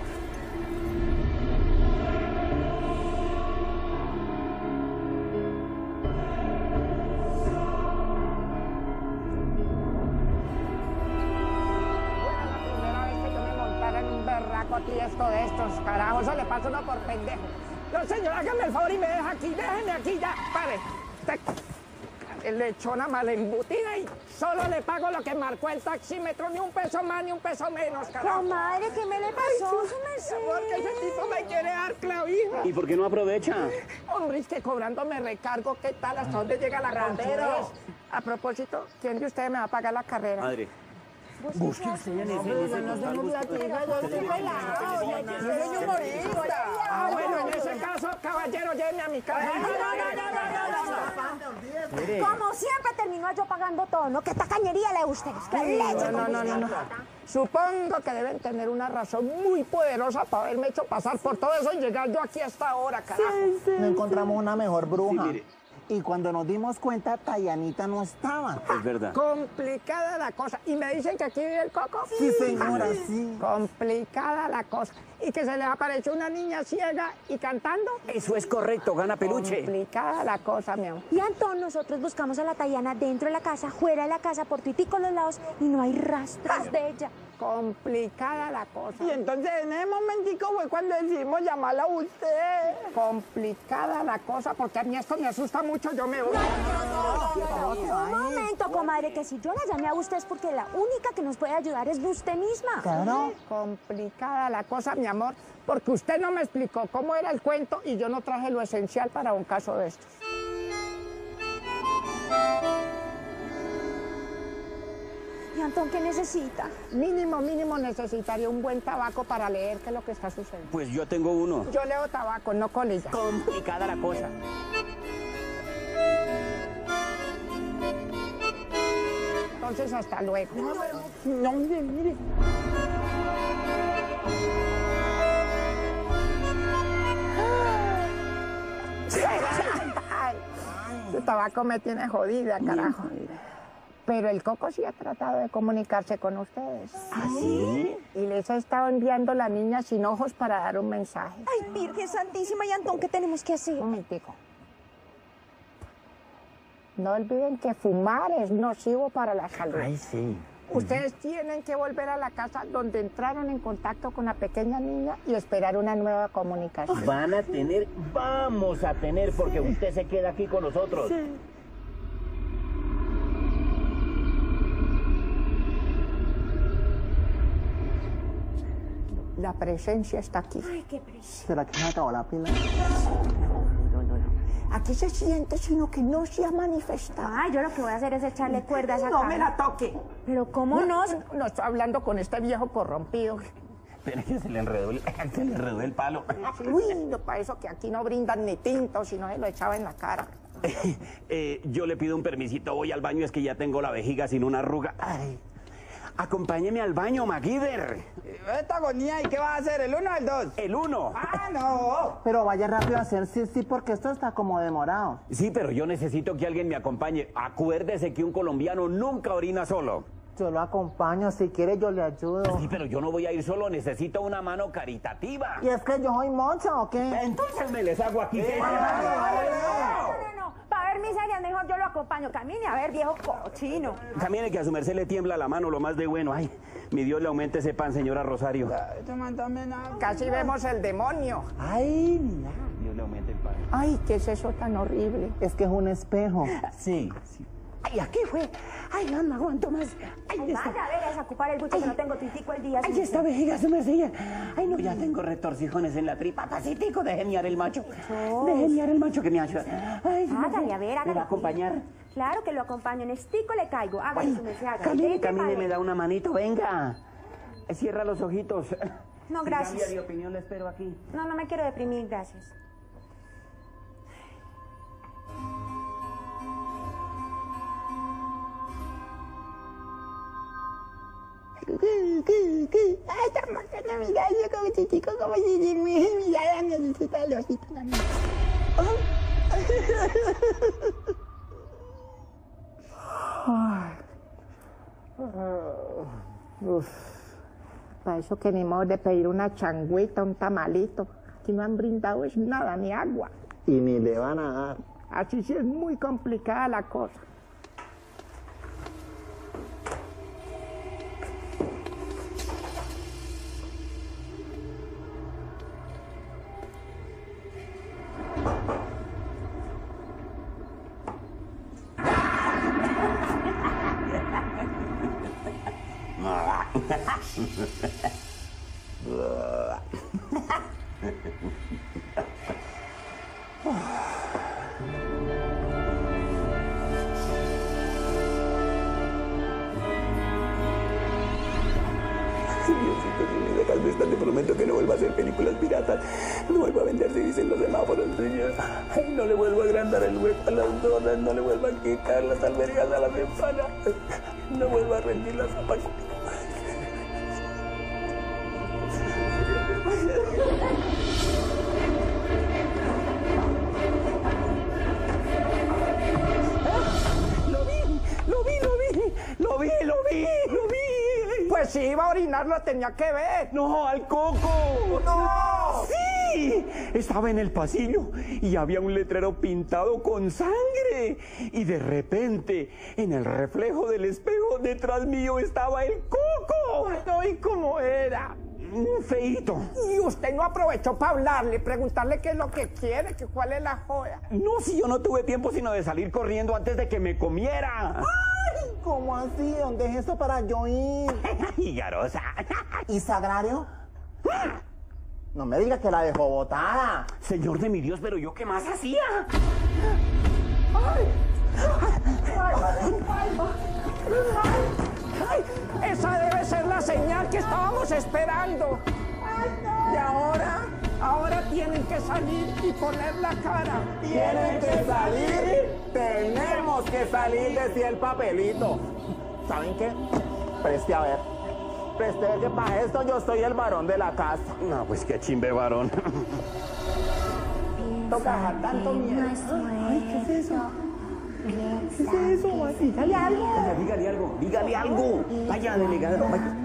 Esto de estos carajos, eso le pasa uno por pendejo. No, señor, hágame el favor y me deja aquí, déjeme aquí, ya, pare. Le echó una mala embutida y solo le pago lo que marcó el taxímetro, ni un peso más, ni un peso menos, carajo. Comadre, ¿qué me le pasó, su merced? Porque ese tipo me quiere dar clavija. ¿Y por qué no aprovecha? Hombre, es que cobrándome recargo, ¿qué tal? ¿Hasta dónde llega la carrera? A propósito, ¿quién de ustedes me va a pagar la carrera? Madre. Busque usted en ese no tengo platica, yo estoy pelado. Yo soy humorista. Ah, bueno, en ese caso, caballero, lléveme a mi casa. Como siempre terminó yo pagando todo, ¿no? ¿Qué tacañería le ustedes? ¿Qué leche? No. Supongo que deben tener una razón muy poderosa para haberme hecho pasar por todo eso y llegar yo aquí hasta ahora, carajo. No encontramos una mejor bruja. Sí, mire. Y cuando nos dimos cuenta, Tayanita no estaba. Es verdad. Complicada la cosa. ¿Y me dicen que aquí vive el Coco? Sí, señora, sí. Complicada la cosa. ¿Y que se les apareció una niña ciega y cantando? Eso es correcto, gana peluche. Complicada la cosa, mi amor. Y entonces nosotros buscamos a la Tayana dentro de la casa, fuera de la casa, por tuitico los lados, y no hay rastros de ella. Complicada la cosa. Y entonces en ese momentico fue cuando decidimos llamarla a usted. Complicada la cosa, porque a mí esto me asusta mucho, yo me voy. Un momento, comadre, que si yo la llamé a usted es porque la única que nos puede ayudar es usted misma. Claro. Complicada la cosa, mi amor, porque usted no me explicó cómo era el cuento y yo no traje lo esencial para un caso de estos. ¿Y Antón qué necesita? Mínimo necesitaría un buen tabaco para leer qué es lo que está sucediendo. Pues yo tengo uno. Yo leo tabaco, no colilla. Complicada la cosa. Entonces, hasta luego. No, mire. Ay, ese tabaco me tiene jodida, carajo. Pero el Coco sí ha tratado de comunicarse con ustedes. ¿Ah, sí? Y les ha estado enviando la niña sin ojos para dar un mensaje. Ay, Virgen Santísima, ¿y Antón qué tenemos que hacer? Un momentico. No olviden que fumar es nocivo para la salud. Ay, sí. Ustedes tienen que volver a la casa donde entraron en contacto con la pequeña niña y esperar una nueva comunicación. Vamos a tener, porque usted se queda aquí con nosotros. Sí. La presencia está aquí. Ay, qué presión. ¿Será que me acabó la pila? Aquí se siente, sino que no se ha manifestado. Ay, yo lo que voy a hacer es echarle cuerda a esa No cara. me la toque. Pero ¿cómo no? No estoy hablando con este viejo corrompido. Pero es que se le enredó el palo. Uy, no, para eso que aquí no brindan ni tinto, sino se lo echaba en la cara. Yo le pido un permisito, voy al baño, es que ya tengo la vejiga sin una arruga. Ay. Acompáñeme al baño, MacGyver. Esta agonía, ¿y qué vas a hacer? ¿El 1 o el 2? El 1. ¡Ah, no! Pero vaya rápido a hacer sí, porque esto está como demorado. Sí, pero yo necesito que alguien me acompañe. Acuérdese que un colombiano nunca orina solo. Yo lo acompaño, si quiere yo le ayudo. Sí, pero yo no voy a ir solo, necesito una mano caritativa. ¿Y es que yo soy mocha o qué? Entonces me les hago aquí. No. Para ver miserias, mejor yo lo acompaño. Camine, a ver, viejo cochino. Camine que a su merced le tiembla la mano, lo más de bueno. Ay, mi Dios le aumente ese pan, señora Rosario. Este man también habla. Casi vemos el demonio. Ay, mira. Dios le aumente el pan. Ay, ¿qué es eso tan horrible? Es que es un espejo. Sí. Ay, aquí fue. Ay, no aguanto más. Ay, Vaya, a ver, es a ocupar el buche que no tengo tintico el día. Ay, esta vejiga se me hacía. Ay, no, ya tengo retorcijones en la tripa. Pasitico, deje miar el macho. Deje miar el macho que me ayuda. Ay, Hágale, a ver, ¿me hágale. va a acompañar? Claro que lo acompaño. En estico le caigo. Hágale, su merced, hágale. Camine, Vente, camine, padre. me da una manito, venga. Cierra los ojitos. No, Si gracias. cambia de opinión, le espero aquí. No, no me quiero deprimir, gracias. Ay, está montando mi gallo como chichico, como si mi gallo necesita el ojito también. Para eso que ni modo de pedir una changüita, un tamalito. Aquí no han brindado es nada, ni agua. Y ni le van a dar. Así sí es muy complicada la cosa. Diosito, si me dejas de esta, te prometo que no vuelva a hacer películas piratas. No vuelva a vender CDs en los semáforos, señor. Ay, no le vuelvo a agrandar el hueco a las donas, no le vuelvo a quitar las albergas a las empanadas. No vuelvo a rendir las zapas. Lo vi. Pues si iba a orinar lo tenía que ver. No, al coco. ¡No! Sí, estaba en el pasillo y había un letrero pintado con sangre. Y de repente, en el reflejo del espejo, detrás mío estaba el coco. No, ¿y cómo era? Feíto. Y usted no aprovechó para hablarle, preguntarle qué es lo que quiere, que cuál es la joda. No, si yo no tuve tiempo sino de salir corriendo antes de que me comiera. ¡Ay! ¿Cómo así? ¿Dónde es esto para yo ir? ¡Ay, garosa! ¿Y Sagrario? No me diga que la dejó botada. Señor de mi Dios, pero yo qué más hacía. Esa debe ser la señal que estábamos esperando. Y ahora tienen que salir y poner la cara. ¿Tienen que salir? Tenemos que salir, decía el papelito. ¿Saben qué? Preste a ver. Preste a ver que para esto yo soy el varón de la casa. No, pues qué chimbe varón. Toca dejar tanto miedo. Ay, ¿qué es eso? ¿Qué es eso? Dígale algo. Dígale algo. Vaya, delegado, vaya.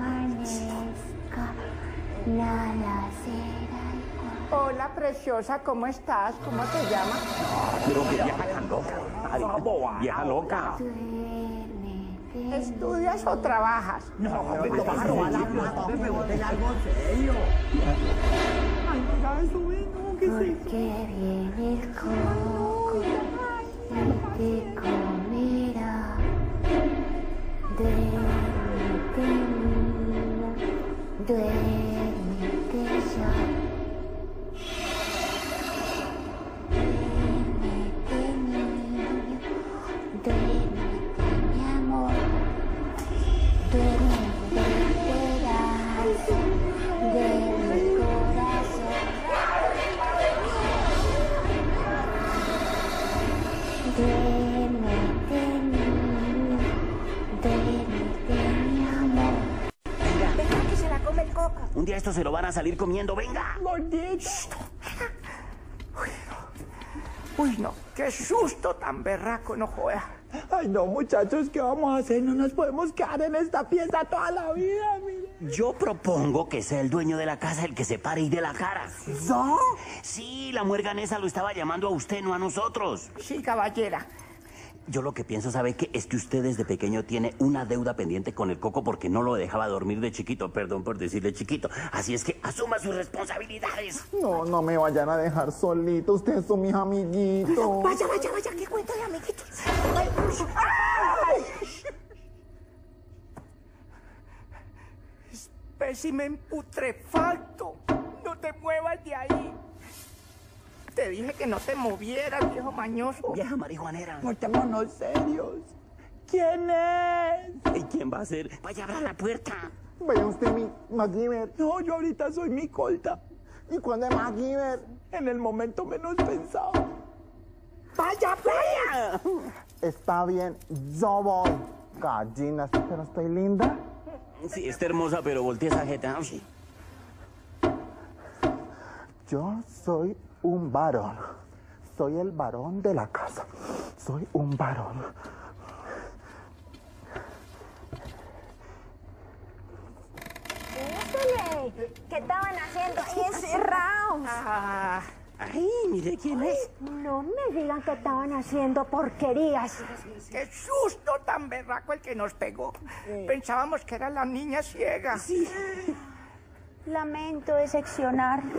Hola, preciosa, ¿cómo estás? ¿Cómo te llamas? Pero que vieja tan loca. Ay, vieja loca. ¿Estudias o trabajas? No, pero está robando. Pregúntele algo serio. Ay, mira eso, no, ¿qué es eso? Que viene el coco y te comerá. Duerme, niña, duerme. día esto se lo van a salir comiendo. ¡Venga! Gordito. Uy, no, qué susto tan berraco, no joda. Ay, no, muchachos, ¿qué vamos a hacer? No nos podemos quedar en esta fiesta toda la vida, mire. Yo propongo que sea el dueño de la casa el que se pare y dé la cara. ¿No? Sí, la muerganesa lo estaba llamando a usted, no a nosotros. Sí, caballera. Yo lo que pienso, ¿sabe qué? Es que usted desde pequeño tiene una deuda pendiente con el Coco porque no lo dejaba dormir de chiquito, perdón por decirle chiquito. Así es que asuma sus responsabilidades. No, no me vayan a dejar solito. Ustedes son mis amiguitos. Vaya, ¿qué cuento de amiguitos? Espécimen putrefacto. No te muevas de ahí. Te dije que no te movieras, viejo mañoso. Vieja marihuanera. Portémonos serios. ¿Quién es? ¿Y quién va a ser? Vaya, abra la puerta. Vaya usted, mi MacGyver. No, yo ahorita soy mi colta. ¿Y cuándo es MacGyver? En el momento menos pensado. ¡Vaya, vaya! Está bien, yo voy. Gallinas, pero estoy linda. Sí, está hermosa, pero voltea esa jeta. ¿No? Sí. Yo soy un varón. Soy el varón de la casa. Soy un varón. Úsele. ¿Qué estaban haciendo ahí encerrados? Ay, mire quién es. No me digan que estaban haciendo porquerías. ¡Qué susto tan berraco el que nos pegó! Pensábamos que era la niña ciega. Sí. Lamento decepcionarlos.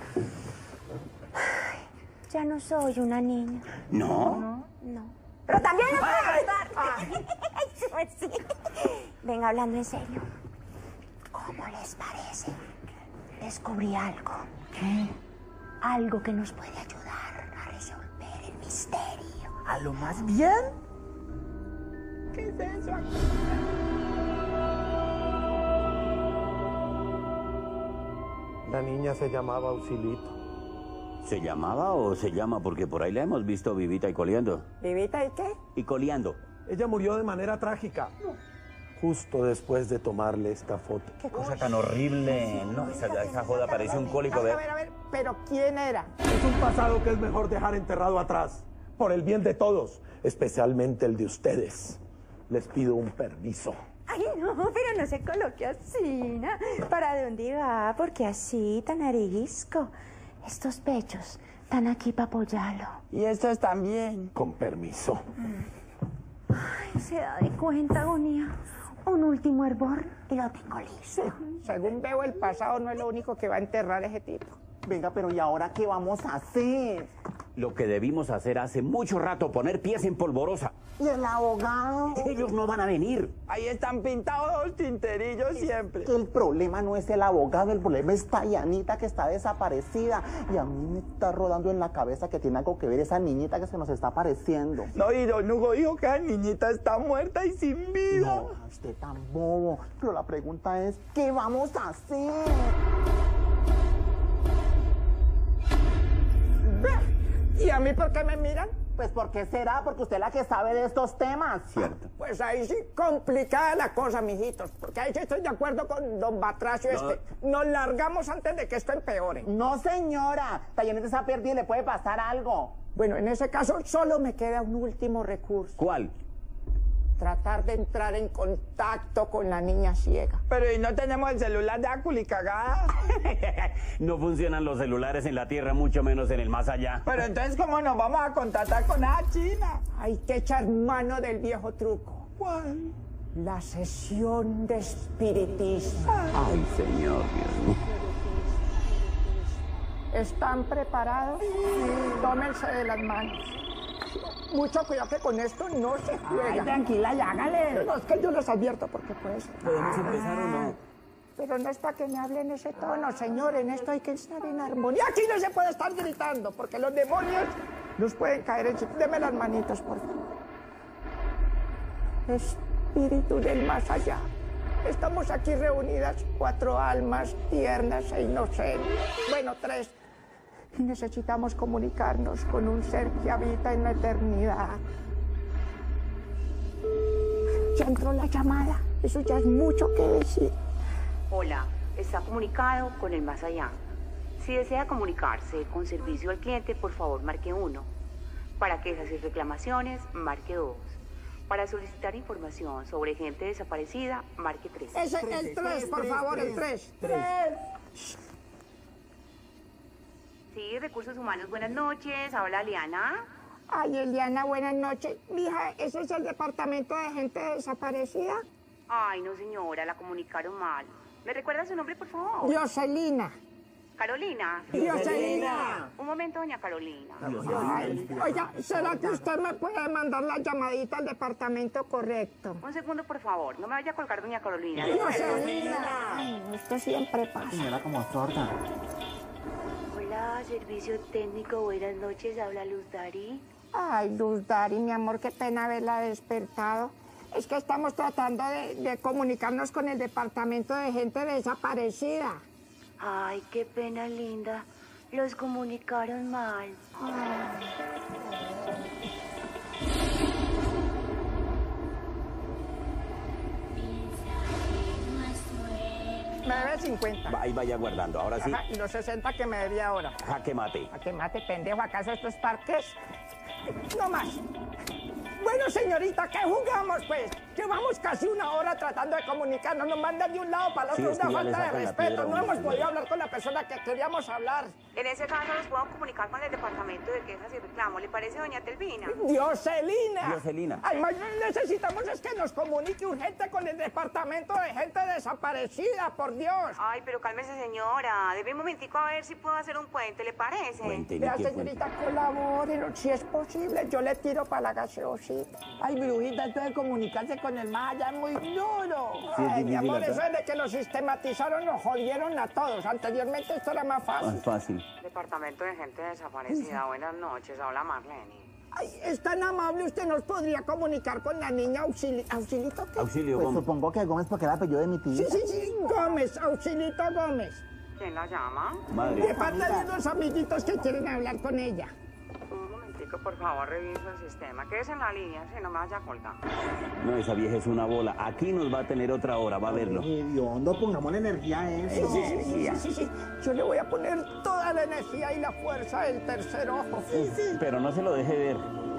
Ya no soy una niña. ¿No? No. Pero también lo puedo estar. Sí. Venga, hablando en serio. ¿Cómo les parece? Descubrí algo. ¿Qué? Algo que nos puede ayudar a resolver el misterio. ¿A lo más bien? ¿Qué es eso? La niña se llamaba Auxilito. ¿Se llamaba o se llama? Porque por ahí la hemos visto vivita y coleando. ¿Vivita y qué? Y coleando. Ella murió de manera trágica. Justo después de tomarle esta foto. Qué cosa tan horrible. No, esa joda parecía un cólico. A ver, ¿pero quién era? Es un pasado que es mejor dejar enterrado atrás. Por el bien de todos, especialmente el de ustedes. Les pido un permiso. Ay, no, pero no se coloque así, ¿no? ¿Para dónde va? Porque así, tan arisco. Estos pechos están aquí para apoyarlo. Y estos también. Con permiso. Ay, se da de cuenta, agonía. Un último hervor y lo tengo listo. Según veo, el pasado no es lo único que va a enterrar ese tipo. Venga, pero ¿y ahora qué vamos a hacer? Lo que debimos hacer hace mucho rato, poner pies en polvorosa. ¿Y el abogado? Ellos no van a venir. Ahí están pintados los tinterillos siempre. Que el problema no es el abogado, el problema es Tayanita, que está desaparecida. Y a mí me está rodando en la cabeza que tiene algo que ver esa niñita que se nos está apareciendo. No, y don Hugo dijo que la niñita está muerta y sin vida. No, usted tan bobo. Pero la pregunta es, ¿qué vamos a hacer? ¿Y a mí por qué me miran? Pues, ¿por qué será? Porque usted es la que sabe de estos temas. Cierto. Pues ahí sí complicada la cosa, mijitos. Porque ahí sí estoy de acuerdo con don Batracio. Nos largamos antes de que esto empeore. No, señora. Tayanita está perdida y le puede pasar algo. Bueno, en ese caso solo me queda un último recurso. ¿Cuál? Tratar de entrar en contacto con la niña ciega. Pero ¿y no tenemos el celular de Aculi cagada? No funcionan los celulares en la Tierra, mucho menos en el más allá. Pero entonces, ¿cómo nos vamos a contactar con la China? Hay que echar mano del viejo truco. ¿Cuál? La sesión de espiritismo. Ay, señor Dios mío. ¿Están preparados? Tómense de las manos. Mucho cuidado que con esto no se juega. Ay, tranquila, ya, hágale. No, es que yo los advierto porque puede ser. ¿Podemos empezar o no? Pero no es para que me hablen ese tono, señor. En esto hay que estar en armonía. Aquí no se puede estar gritando porque los demonios nos pueden caer encima. Deme las manitas, por favor. Espíritu del más allá. Estamos aquí reunidas 4 almas tiernas e inocentes. Bueno, 3. Y necesitamos comunicarnos con un ser que habita en la eternidad. Ya entró la llamada. Eso ya es mucho que decir. Hola, está comunicado con el más allá. Si desea comunicarse con servicio al cliente, por favor marque 1. Para quejas y reclamaciones, marque 2. Para solicitar información sobre gente desaparecida, marque 3. El 3, por favor, el 3. Sí, Recursos Humanos, buenas noches. Habla Liana. Ay, Eliana, buenas noches. Mija, ¿ese es el departamento de gente desaparecida? Ay, no señora, la comunicaron mal. ¿Me recuerda su nombre, por favor? Jocelina. Carolina. Jocelina. Un momento, doña Carolina. Ay, oiga, ¿será que usted me puede mandar la llamadita al departamento correcto? Un segundo, por favor. No me vaya a colgar, doña Carolina. Jocelina. Ay, esto siempre pasa. Señora, como sorda. Hola, servicio técnico. Buenas noches. Habla Luz Dari. Ay, Luz Dari, mi amor, qué pena haberla despertado. Es que estamos tratando de comunicarnos con el departamento de gente desaparecida. Ay, qué pena, linda. Los comunicaron mal. Ay. 9.50. Ahí vaya guardando, ahora sí. Ajá, y los 60 que me debía ahora. Jaque mate. ¿A qué mate, pendejo? ¿Acaso esto es parques? No más. Bueno, señorita, ¿qué jugamos, pues? Llevamos casi una hora tratando de comunicarnos. Nos mandan de un lado para el otro. Sí, es que una ya le falta de sacan la respeto. piedra a No uno, hemos sí, podido ya. hablar con la persona que queríamos hablar. En ese caso los puedo comunicar con el departamento de quejas y reclamos. ¿Le parece, doña Telvina? ¡Jocelina! Jocelina. Además, necesitamos es que nos comunique urgente con el departamento de gente desaparecida, por Dios. Ay, pero cálmese, señora. Deme un momentico a ver si puedo hacer un puente, ¿le parece? Puente, ni Vea, qué señorita, colabórenos, si es posible. Yo le tiro para la gaseosita. Ay, brujita, esto de comunicarse con el más allá es muy duro. Sí, es Ay, mi difícil amor, acá. eso es de que lo sistematizaron, nos jodieron a todos. Anteriormente esto era más fácil. Más fácil. Departamento de gente desaparecida. Buenas noches. Habla Marlene. Ay, es tan amable, usted nos podría comunicar con la niña ¿Auxilito qué? Auxilio, Pues Gómez. supongo que Gómez porque era apellido de mi tía. Sí, Gómez, Auxilito Gómez. ¿Quién la llama? De Madre. parte de unos amiguitos que quieren hablar con ella. Un momentico, por favor, reviso el sistema. Quédese en la línea, si no me vaya a colgar. No, esa vieja es una bola. Aquí nos va a tener otra hora, va a verlo. Hediondo, pongámosle energía a eso. Sí. Yo le voy a poner toda la energía y la fuerza del tercer ojo. Pero no se lo deje ver.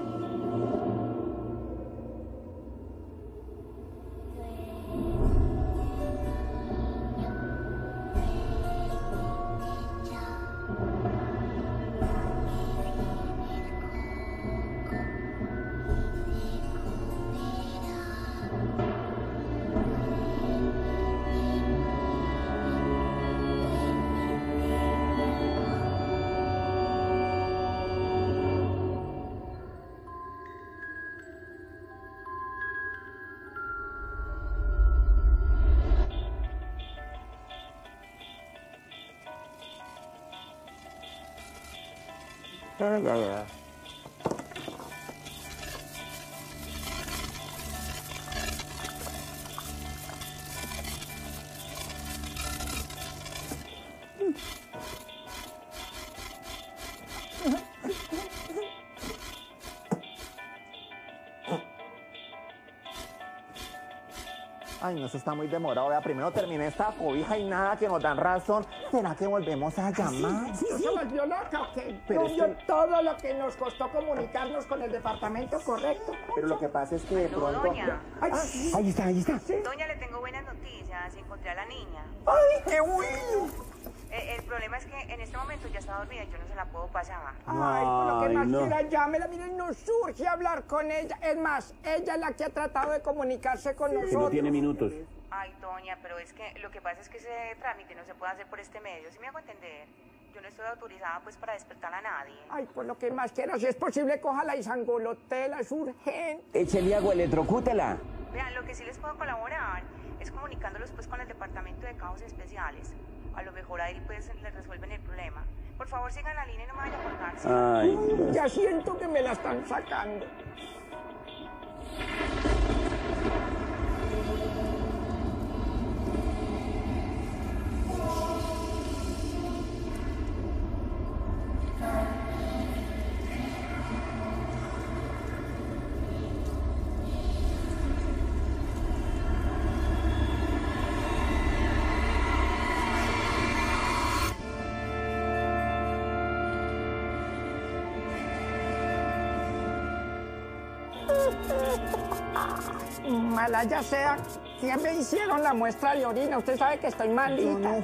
Ya. Ay, no, eso está muy demorado. Vea, primero terminé esta cobija y nada que nos dan razón. ¿Será que volvemos a llamar? ¿Sí se volvió loca o qué? Pero ¿No es vio que- todo lo que nos costó comunicarnos con el departamento correcto? Pero lo que pasa es que de No, pronto... doña. Ay, Ahí está, ahí está. Doña, le tengo buenas noticias. Encontré a la niña. ¡Ay, qué bueno! El problema es que en este momento ya está dormida y yo no se la puedo pasar. Ay, por lo que Ay, más no. quiera, llámela. Miren, nos surge hablar con ella. Es más, ella es la que ha tratado de comunicarse con Que nosotros. no tiene minutos. Ay, doña, pero es que lo que pasa es que ese trámite no se puede hacer por este medio. ¿Sí me hago entender? Yo no estoy autorizada pues para despertar a nadie. Ay, por lo que más quiera, si es posible, cójala y sangolotela, es urgente. Échele agua, electrocútela. Vean, lo que sí les puedo colaborar es comunicándolos pues con el departamento de casos especiales. A lo mejor ahí pues les resuelven el problema. Por favor, sigan la línea y no me vayan a colgar. ¿sí? Ay, Ya siento que me la están sacando. Malaya sea, ¿quién me hicieron la muestra de orina? Usted sabe que estoy malita.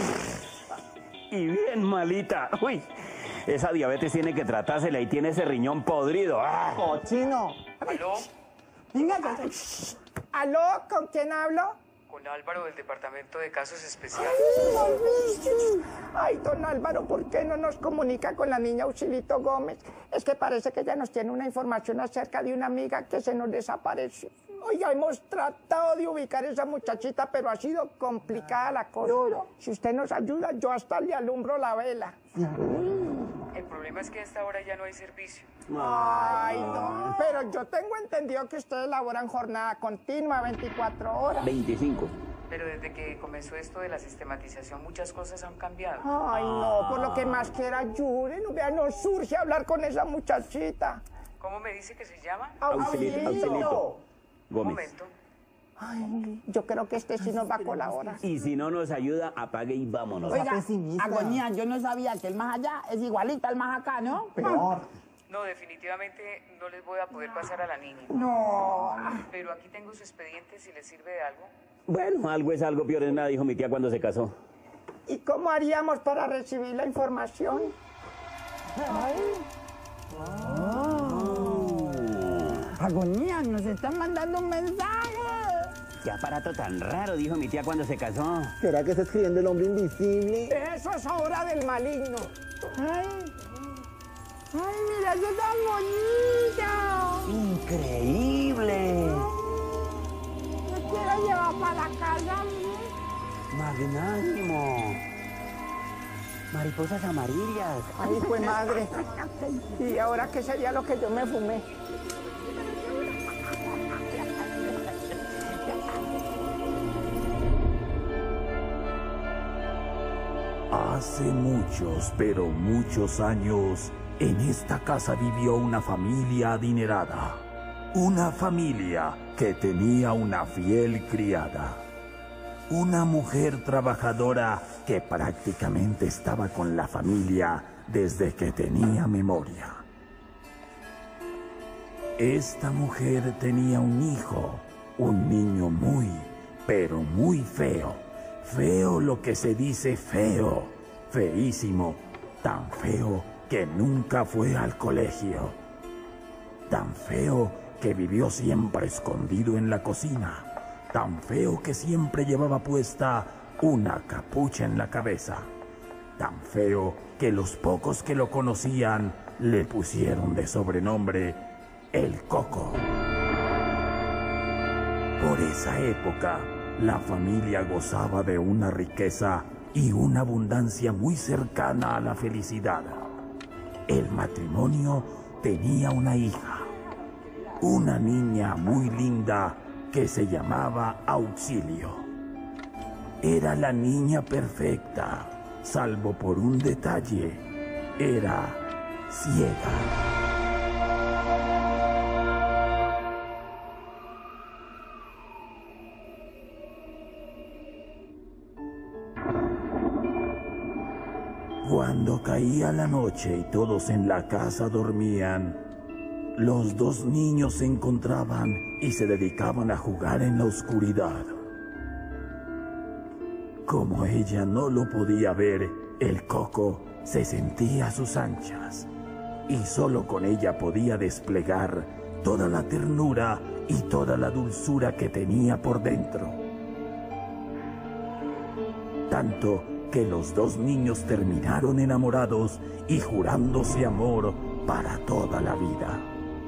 Y bien malita. Uy, esa diabetes tiene que tratársela y tiene ese riñón podrido. ¡Ah! ¡Cochino! ¿Aló? Venga, ¿Aló? ¿Con quién hablo? Con Álvaro del Departamento de Casos Especiales. Ay, don Álvaro, ¿por qué no nos comunica con la niña Auxilito Gómez? Es que parece que ella nos tiene una información acerca de una amiga que se nos desapareció. Oiga, hemos tratado de ubicar a esa muchachita, pero ha sido complicada la cosa. Si usted nos ayuda, yo hasta le alumbro la vela. El problema es que a esta hora ya no hay servicio. Ay, no, pero yo tengo entendido que ustedes elaboran jornada continua, 24 horas. 25. Pero desde que comenzó esto de la sistematización, muchas cosas han cambiado. Ay, no, por lo que más quiera ayuden. Vea, nos surge hablar con esa muchachita. ¿Cómo me dice que se llama? Auxilito Un Gómez. momento. Ay, yo creo que este sí nos va a colaborar. Y si no nos ayuda, apague y vámonos. Oiga, Agonía, yo no sabía que el más allá es igualito al más acá, ¿no? Peor. No, definitivamente no les voy a poder pasar a la niña. No. Pero aquí tengo su expediente si les sirve de algo. Bueno, algo es algo, peor es nada, dijo mi tía cuando se casó. ¿Y cómo haríamos para recibir la información? Agonía, nos están mandando un mensaje. Qué aparato tan raro, dijo mi tía cuando se casó. ¿Será que está escribiendo el hombre invisible? Eso es obra del maligno. Ay, mira, eso tan bonito. ¡Increíble! Me quiero llevar para la casa. ¡Magnánimo! Mariposas amarillas. Ay, pues madre. ¿Y ahora qué sería lo que yo me fumé? Hace muchos, pero muchos años, en esta casa vivió una familia adinerada. Una familia que tenía una fiel criada. Una mujer trabajadora que prácticamente estaba con la familia desde que tenía memoria. Esta mujer tenía un hijo, un niño muy, pero muy feo. Feo lo que se dice feo, feísimo, tan feo que nunca fue al colegio. Tan feo que vivió siempre escondido en la cocina. Tan feo que siempre llevaba puesta una capucha en la cabeza. Tan feo que los pocos que lo conocían le pusieron de sobrenombre el Coco. Por esa época, la familia gozaba de una riqueza y una abundancia muy cercana a la felicidad. El matrimonio tenía una hija, una niña muy linda que se llamaba Auxilio. Era la niña perfecta, salvo por un detalle. Era ciega. Cuando caía la noche y todos en la casa dormían, los dos niños se encontraban y se dedicaban a jugar en la oscuridad. Como ella no lo podía ver, el Coco se sentía a sus anchas y solo con ella podía desplegar toda la ternura y toda la dulzura que tenía por dentro. Tanto que los dos niños terminaron enamorados y jurándose amor para toda la vida.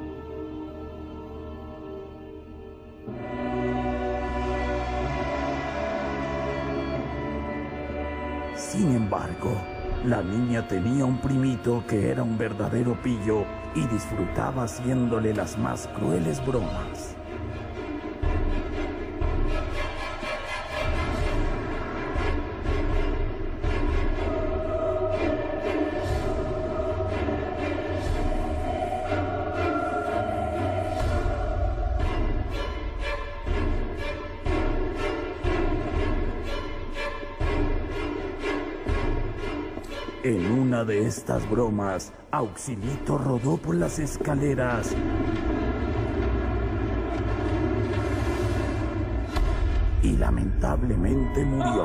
Sin embargo, la niña tenía un primito que era un verdadero pillo y disfrutaba haciéndole las más crueles bromas. En una de estas bromas, Auxilito rodó por las escaleras y lamentablemente murió.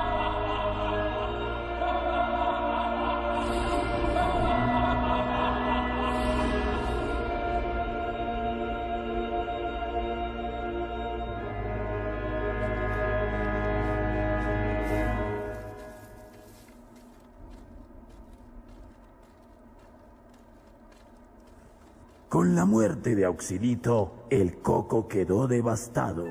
Con la muerte de Auxilito, el Coco quedó devastado.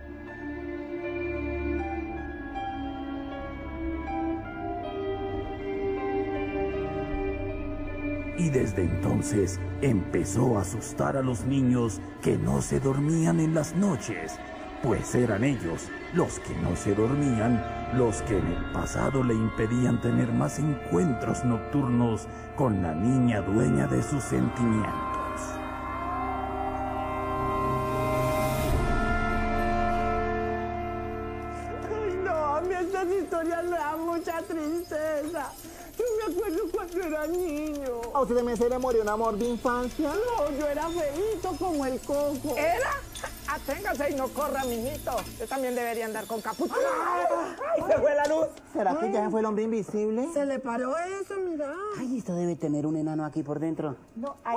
Y desde entonces empezó a asustar a los niños que no se dormían en las noches, pues eran ellos los que no se dormían, los que en el pasado le impedían tener más encuentros nocturnos con la niña dueña de sus sentimientos. Estas historias me dan mucha tristeza. Yo me acuerdo cuando era niño. ¿A usted también se le murió un amor de infancia? No, yo era feíto como el Coco. ¿Era? Aténgase y no corra, mijito. Yo también debería andar con capucha. ¡Ay, se fue la luz! ¿Será que ya fue el hombre invisible? Se le paró eso, mira. Ay, esto debe tener un enano aquí por dentro. No, ahí.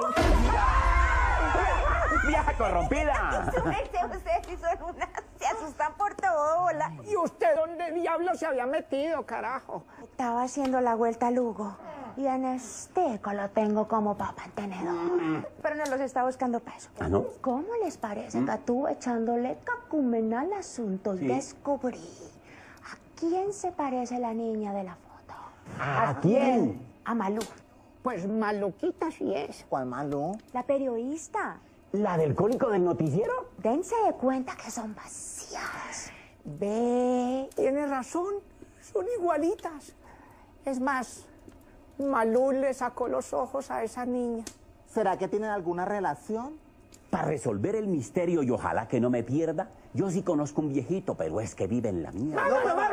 ¡Vieja corrompida! Ustedes sí son unas... Se asustan por todo, hola. ¿Y usted dónde diablo se había metido, carajo? Estaba haciendo la vuelta a Lugo. Y en Esteco lo tengo como papá tenedor. Pero no los está buscando peso. ¿Ah, no? ¿Cómo les parece que tú echándole cacumen al asunto descubrí a quién se parece la niña de la foto? ¿A quién? A Malú. Pues maluquita sí es. ¿Cuál Malú? La periodista. ¿La del cólico del noticiero? Dense de cuenta que son vacías. Ve. Tiene razón, son igualitas. Es más, Malú le sacó los ojos a esa niña. ¿Será que tienen alguna relación? Para resolver el misterio y ojalá que no me pierda, yo sí conozco un viejito, pero es que vive en la mía.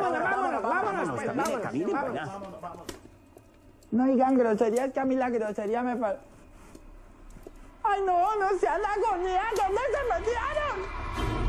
Vámonos. No digan groserías, que a mí la grosería me falta. ¡Ay, no! ¡No sean agonía! ¿Dónde se metieron?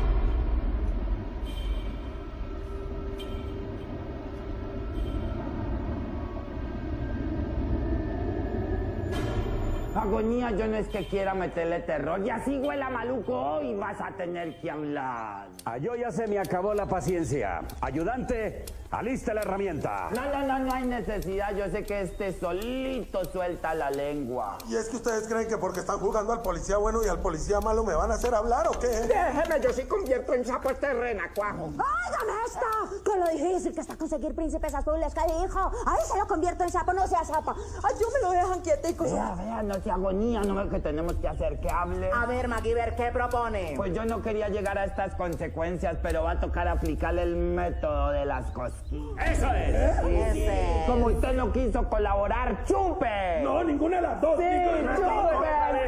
Agonía, yo no es que quiera meterle terror. Ya sí huela maluco y vas a tener que hablar. Yo ya se me acabó la paciencia. Ayudante, alista la herramienta. No hay necesidad. Yo sé que este solito suelta la lengua. ¿Y es que ustedes creen que porque están jugando al policía bueno y al policía malo me van a hacer hablar o qué? Déjeme, yo sí convierto en sapo este renacuajo. ¡Oigan esto! Que lo difícil que está conseguir príncipes azules, que dijo. ¡Ay, se lo convierto en sapo, no sea sapo! ¡Ay, yo me lo dejan quietico! Vea, no sea agonía, no ve que tenemos que hacer que hable. A ver, MacGyver, ¿qué propone? Pues yo no quería llegar a estas consecuencias, pero va a tocar aplicarle el método de las cosquillas. ¡Eso es! Como usted no quiso colaborar, ¡chupe! No, ninguna de las dos. ¡Sí, chupe!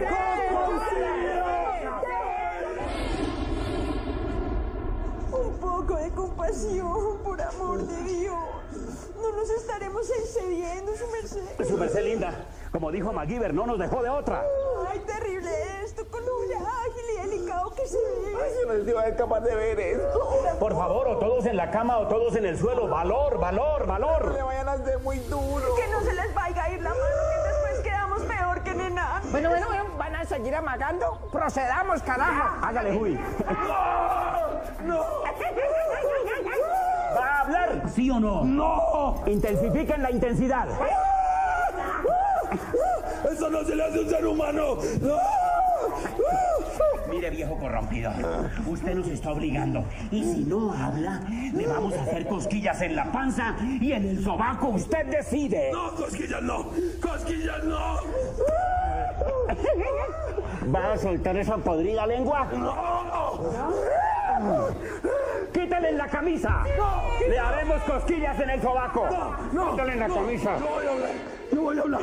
Un poco de compasión, por amor de Dios. No nos estaremos excediendo, su merced. Su merced linda. Como dijo MacGyver, no nos dejó de otra. Ay, terrible esto, con lo ágil y delicado que se ve. Ay, yo no soy capaz de ver esto. Por favor, o todos en la cama o todos en el suelo. ¡Valor! No le vayan a hacer muy duro. Que no se les vaya a ir la mano, que después quedamos peor que en enano. Bueno, ¿van a seguir amagando? Procedamos, carajo. Hágale, Huy. No. ¿Va a hablar? ¿Sí o no? No. Intensifiquen la intensidad. Eso no se le hace a un ser humano. No. Mire, viejo corrompido, usted nos está obligando. Y si no habla, le vamos a hacer cosquillas en la panza y en el sobaco. Usted decide. No, cosquillas no. Cosquillas no. ¿Va a soltar esa podrida lengua? No. ¡Quítale en la camisa! No. ¡Le haremos cosquillas en el sobaco! No. ¡Quítale en la camisa! Yo voy a hablar.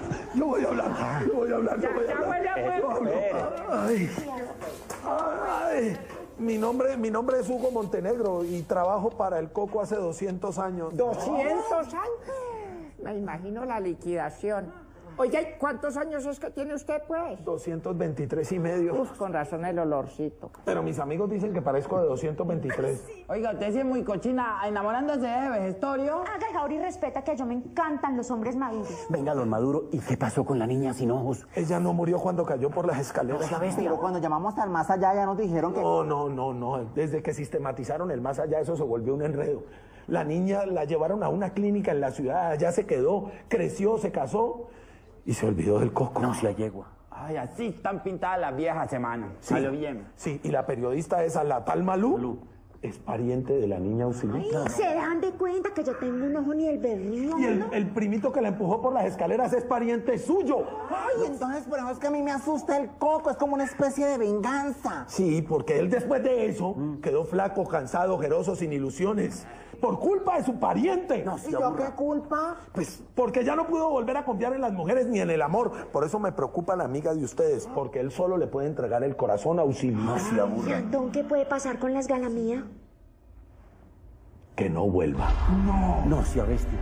Ay, mi nombre es Hugo Montenegro y trabajo para el Coco hace 200 años. ¿200 años? Me imagino la liquidación. Oye, ¿cuántos años es que tiene usted, pues? 223 y medio. Uf, con razón el olorcito. Pero mis amigos dicen que parezco de 223. Oiga, usted sí es muy cochina, enamorándose de vejestorio. Haga el favor y respeta que a yo me encantan los hombres maduros. Venga, don Maduro, ¿y qué pasó con la niña sin ojos? Ella no murió cuando cayó por las escaleras. Pero cuando llamamos al más allá ya nos dijeron que... No. Desde que sistematizaron el más allá, eso se volvió un enredo. La niña la llevaron a una clínica en la ciudad, allá se quedó, creció, se casó y se olvidó del coco. No sea yegua. Ay, así están pintadas las viejas, hermano. Sí, A lo bien. sí, y la periodista esa, la tal Malú, es pariente de la niña Auxilio. Se dan de cuenta que yo tengo un ojo ni el berrío. Y el primito que la empujó por las escaleras es pariente suyo. Ay, entonces por eso es que a mí me asusta el coco, es como una especie de venganza. Sí, porque él después de eso quedó flaco, cansado, ojeroso, sin ilusiones. Por culpa de su pariente. ¿Y yo qué culpa? Pues porque ya no pudo volver a confiar en las mujeres ni en el amor. Por eso me preocupa la amiga de ustedes, porque él solo le puede entregar el corazón a Auxilio. No se aburra. Don, ¿qué puede pasar con la esgalamía? Que no vuelva. No sea bestia.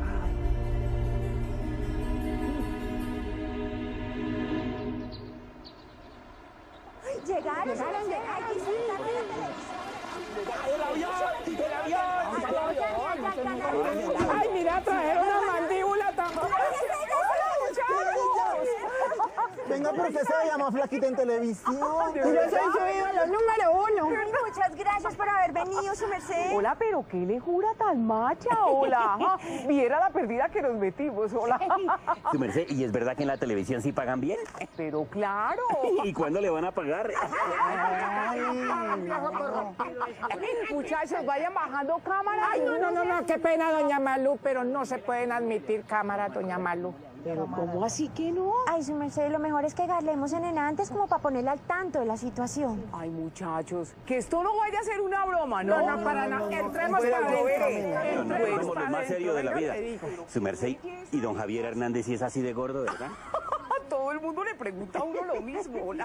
Llegaron. Ay, mira, trajeron una mandíbula tan... Venga, pero usted se llama flaquita en televisión. Y yo soy su ídolo número 1. Muchas gracias por haber venido, su merced. Hola, pero ¿qué le jura tan macha? Hola. Viera la perdida que nos metimos, hola. Su merced, ¿y es verdad que en la televisión sí pagan bien? Pero claro. ¿Y cuándo le van a pagar? Muchachos, vayan bajando cámaras. Ay, no, qué pena, doña Malú, pero no se pueden admitir cámaras, doña Malú. Pero ¿cómo así que no? Ay, su merced, lo mejor es que hablemos en antes como para ponerla al tanto de la situación. Ay, muchachos, que esto no vaya a ser una broma, ¿no? No, para nada. Entremos para adentro. Como lo más serio de la vida. Su merced, y don Javier Hernández sí es así de gordo, ¿verdad? Todo el mundo le pregunta a uno lo mismo, hola.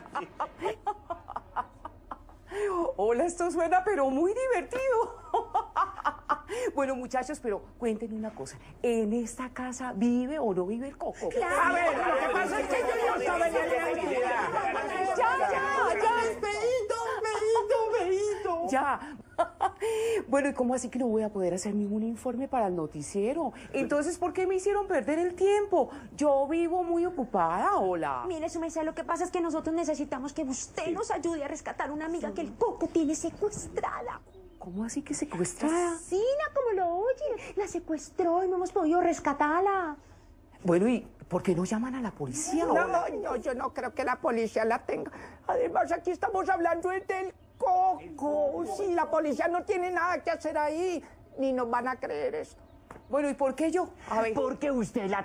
Hola, esto suena pero muy divertido. Bueno, muchachos, pero cuéntenme una cosa. ¿En esta casa vive o no vive el coco? Claro. A ver, lo que pasa es que yo no estaba en la identidad. Ya, Esperito. Ya. Bueno, ¿y cómo así que no voy a poder hacer ningún informe para el noticiero? Entonces, ¿por qué me hicieron perder el tiempo? Yo vivo muy ocupada, hola. Mire, su merced, lo que pasa es que nosotros necesitamos que usted nos ayude a rescatar a una amiga que el coco tiene secuestrada. ¿Cómo así que secuestrada? Sí, como lo oye. La secuestró y no hemos podido rescatarla. Bueno, ¿y por qué no llaman a la policía? No, yo no creo que la policía la tenga. Además, aquí estamos hablando del coco. Sí, la policía no tiene nada que hacer ahí, ni nos van a creer esto. Bueno, ¿y por qué yo? A ver. Porque usted es la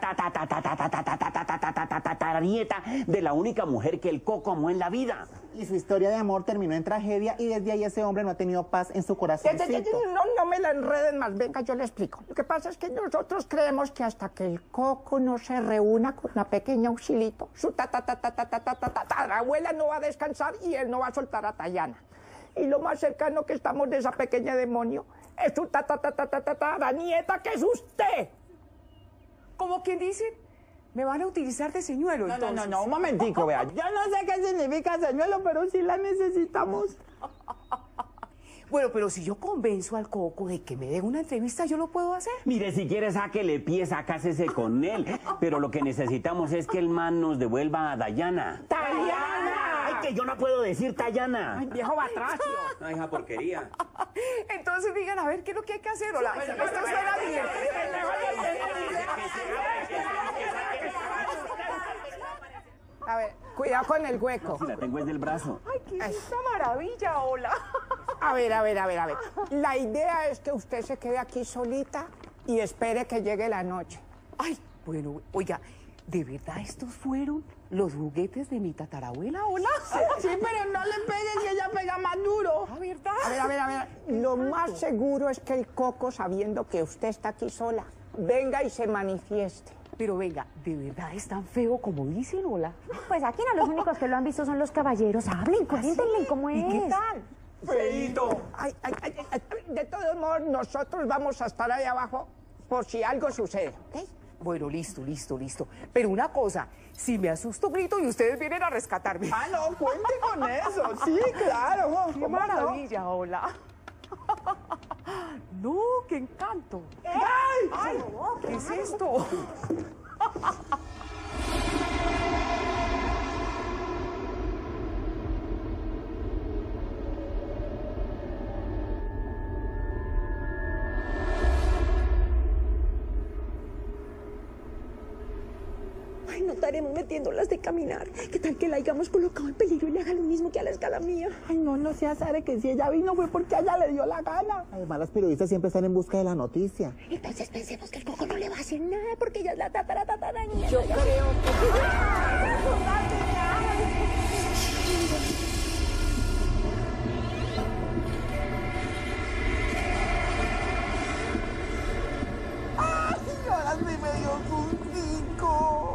nieta de la única mujer que el coco amó en la vida. Y su historia de amor terminó en tragedia y desde ahí ese hombre no ha tenido paz en su corazoncito. No me la enreden más, venga, yo le explico. Lo que pasa es que nosotros creemos que hasta que el coco no se reúna con la pequeña Auxilito, su tatarabuela no va a descansar y él no va a soltar a Tayana. Y lo más cercano que estamos de esa pequeña demonio es su nieta, que es usted. ¿Cómo quien dice? ¿Me van a utilizar de señuelo, entonces? No, un momentico, vea. Yo no sé qué significa señuelo, pero sí la necesitamos. Bueno, pero si yo convenzo al coco de que me dé una entrevista, ¿yo lo puedo hacer? Mire, si quiere, sáquele pies, cásese con él. Pero lo que necesitamos es que el man nos devuelva a Dayana. ¡Tayana! ¡Ay, que yo no puedo decir Tayana! ¡Ay, viejo batracio! No, hija porquería. Entonces digan, a ver, ¿qué es lo que hay que hacer? Hola, esto suena bien. A ver, cuidado con el hueco. Si la tengo es del brazo. Ay, qué maravilla, hola. A ver. La idea es que usted se quede aquí solita y espere que llegue la noche. Ay, bueno, oiga, ¿de verdad estos fueron los juguetes de mi tatarabuela, hola? Sí, pero no le pegues y ella pega más duro. ¿Ah, verdad? A ver. Lo más seguro es que el coco, sabiendo que usted está aquí sola, venga y se manifieste. Pero venga, ¿de verdad es tan feo como dicen, hola? Pues aquí no, los únicos que lo han visto son los caballeros. Hablen, cuéntenle cómo es. ¿Y qué tal? ¡Feíto! Ay, de todos modos, nosotros vamos a estar ahí abajo por si algo sucede, ¿ok? Bueno, listo. Pero una cosa, si me asusto, grito y ustedes vienen a rescatarme. Ah, no, cuente con eso. Sí, claro. ¡Qué maravilla, hola! ¡No, qué encanto! ¡Ay! ¿Qué es esto? No estaremos metiéndolas de caminar. ¿Qué tal que la hayamos colocado en peligro y le haga lo mismo que a la escala mía? Ay, no seas Sare, que si ella vino fue porque a ella le dio la gana. Además, las periodistas siempre están en busca de la noticia. Entonces pensemos que el Coco no le va a hacer nada porque ella es la tataratataraña. Yo creo que... ¡Ay, ahora sí me dio sustico!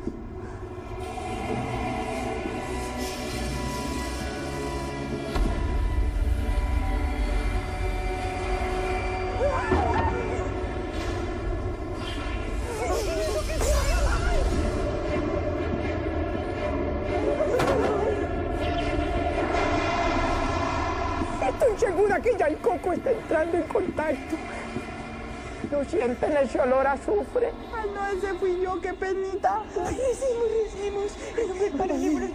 Estoy segura que ya el Coco está entrando en contacto. ¿No sienten ese olor a azufre? Ay, no, ese fui yo, qué penita. Ay, recemos. No me parece por el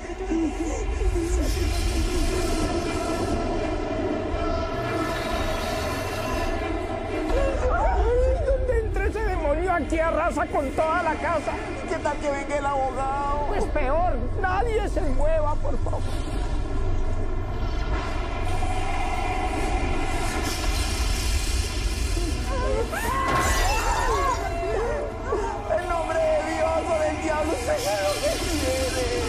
Ay, ¿dónde entra ese demonio? Aquí arrasa con toda la casa. ¿Qué tal que venga el abogado? Pues peor, nadie se mueva, por favor. En nombre de Dios o del diablo, usted sabe lo que quiere.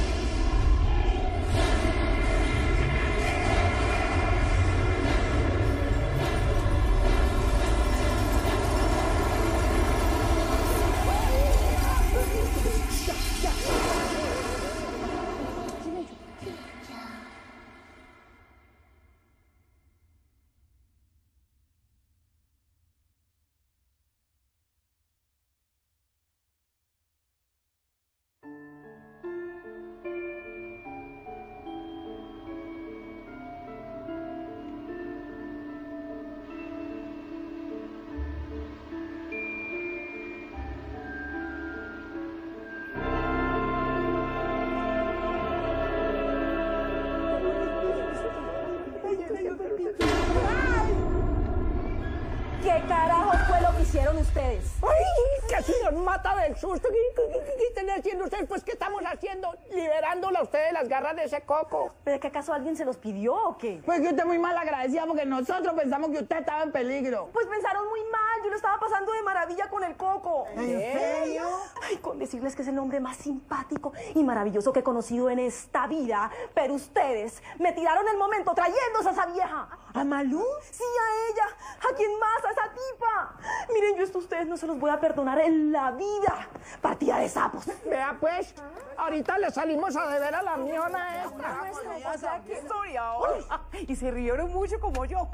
¿Qué carajo fue lo que hicieron ustedes? ¡Ay! Casi nos mata del susto. ¿Qué están haciendo ustedes? Pues, ¿qué estamos haciendo? Liberándola a ustedes de las garras de ese Coco. ¿Pero que acaso alguien se los pidió o qué? Pues que usted es muy mal agradecida porque nosotros pensamos que usted estaba en peligro. Pues pensaron muy mal, yo lo estaba pasando de maravilla con el Coco. ¿En serio? Ay, con decirles que es el hombre más simpático y maravilloso que he conocido en esta vida. Pero ustedes me tiraron el momento trayéndose a esa vieja. ¿A Malú? Sí, a ella. ¿A quién más? A esa tipa. Miren, yo esto a ustedes no se los voy a perdonar en la vida. Partida de sapos. Vea pues, ahorita le salimos a deber a la miona esta. O sea, qué historia ahora. Y se rieron mucho como yo.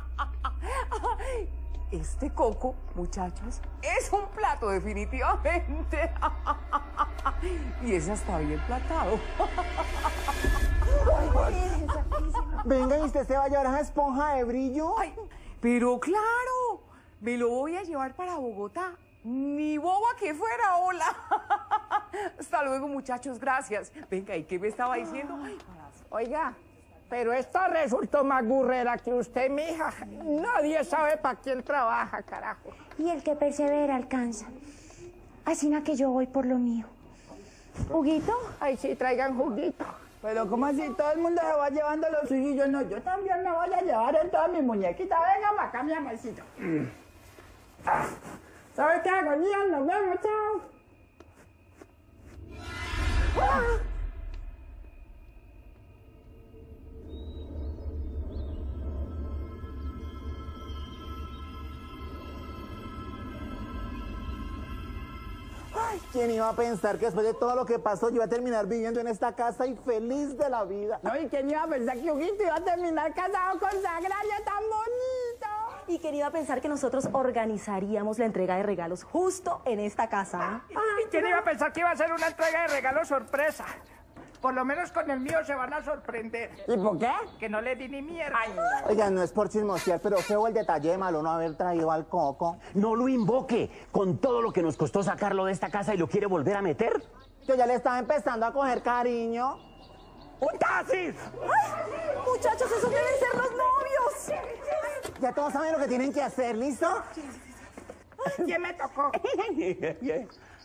Este Coco, muchachos, es un plato definitivamente. Y ese está bien platado. Venga, ¿y usted se va a llevar esa esponja de brillo? Ay, pero claro, me lo voy a llevar para Bogotá. Ni boba que fuera, hola. Hasta luego, muchachos, gracias. Venga, ¿y qué me estaba diciendo? Ay, oiga, pero esta resultó más gurrera que usted, mija. Nadie sabe para quién trabaja, carajo. Y el que persevera alcanza. Así na que yo voy por lo mío. ¿Juguito? Ay, sí, traigan juguito. Pero ¿cómo así? Todo el mundo se va llevando lo suyo y yo no. Yo también me voy a llevar en toda mi muñequita. Venga para acá, mi amorcito. ¿Sabes qué hago, niña? Nos vemos, chao. Ay, ¿quién iba a pensar que después de todo lo que pasó yo iba a terminar viviendo en esta casa y feliz de la vida? No, ¿y quién iba a pensar que Huguito iba a terminar casado con Sagrario tan bonito? ¿Y quién iba a pensar que nosotros organizaríamos la entrega de regalos justo en esta casa? ¿Y quién iba a pensar que iba a ser una entrega de regalos sorpresa? Por lo menos con el mío se van a sorprender. ¿Y por qué? Que no le di ni mierda. Oiga, no es por chismosear, pero feo el detalle de malo no haber traído al Coco. No lo invoque, con todo lo que nos costó sacarlo de esta casa y lo quiere volver a meter. Yo ya le estaba empezando a coger cariño. ¡Un taxis! ¡Ay! Muchachos, esos deben ser los novios. Ya todos saben lo que tienen que hacer, ¿listo? ¿Quién me tocó?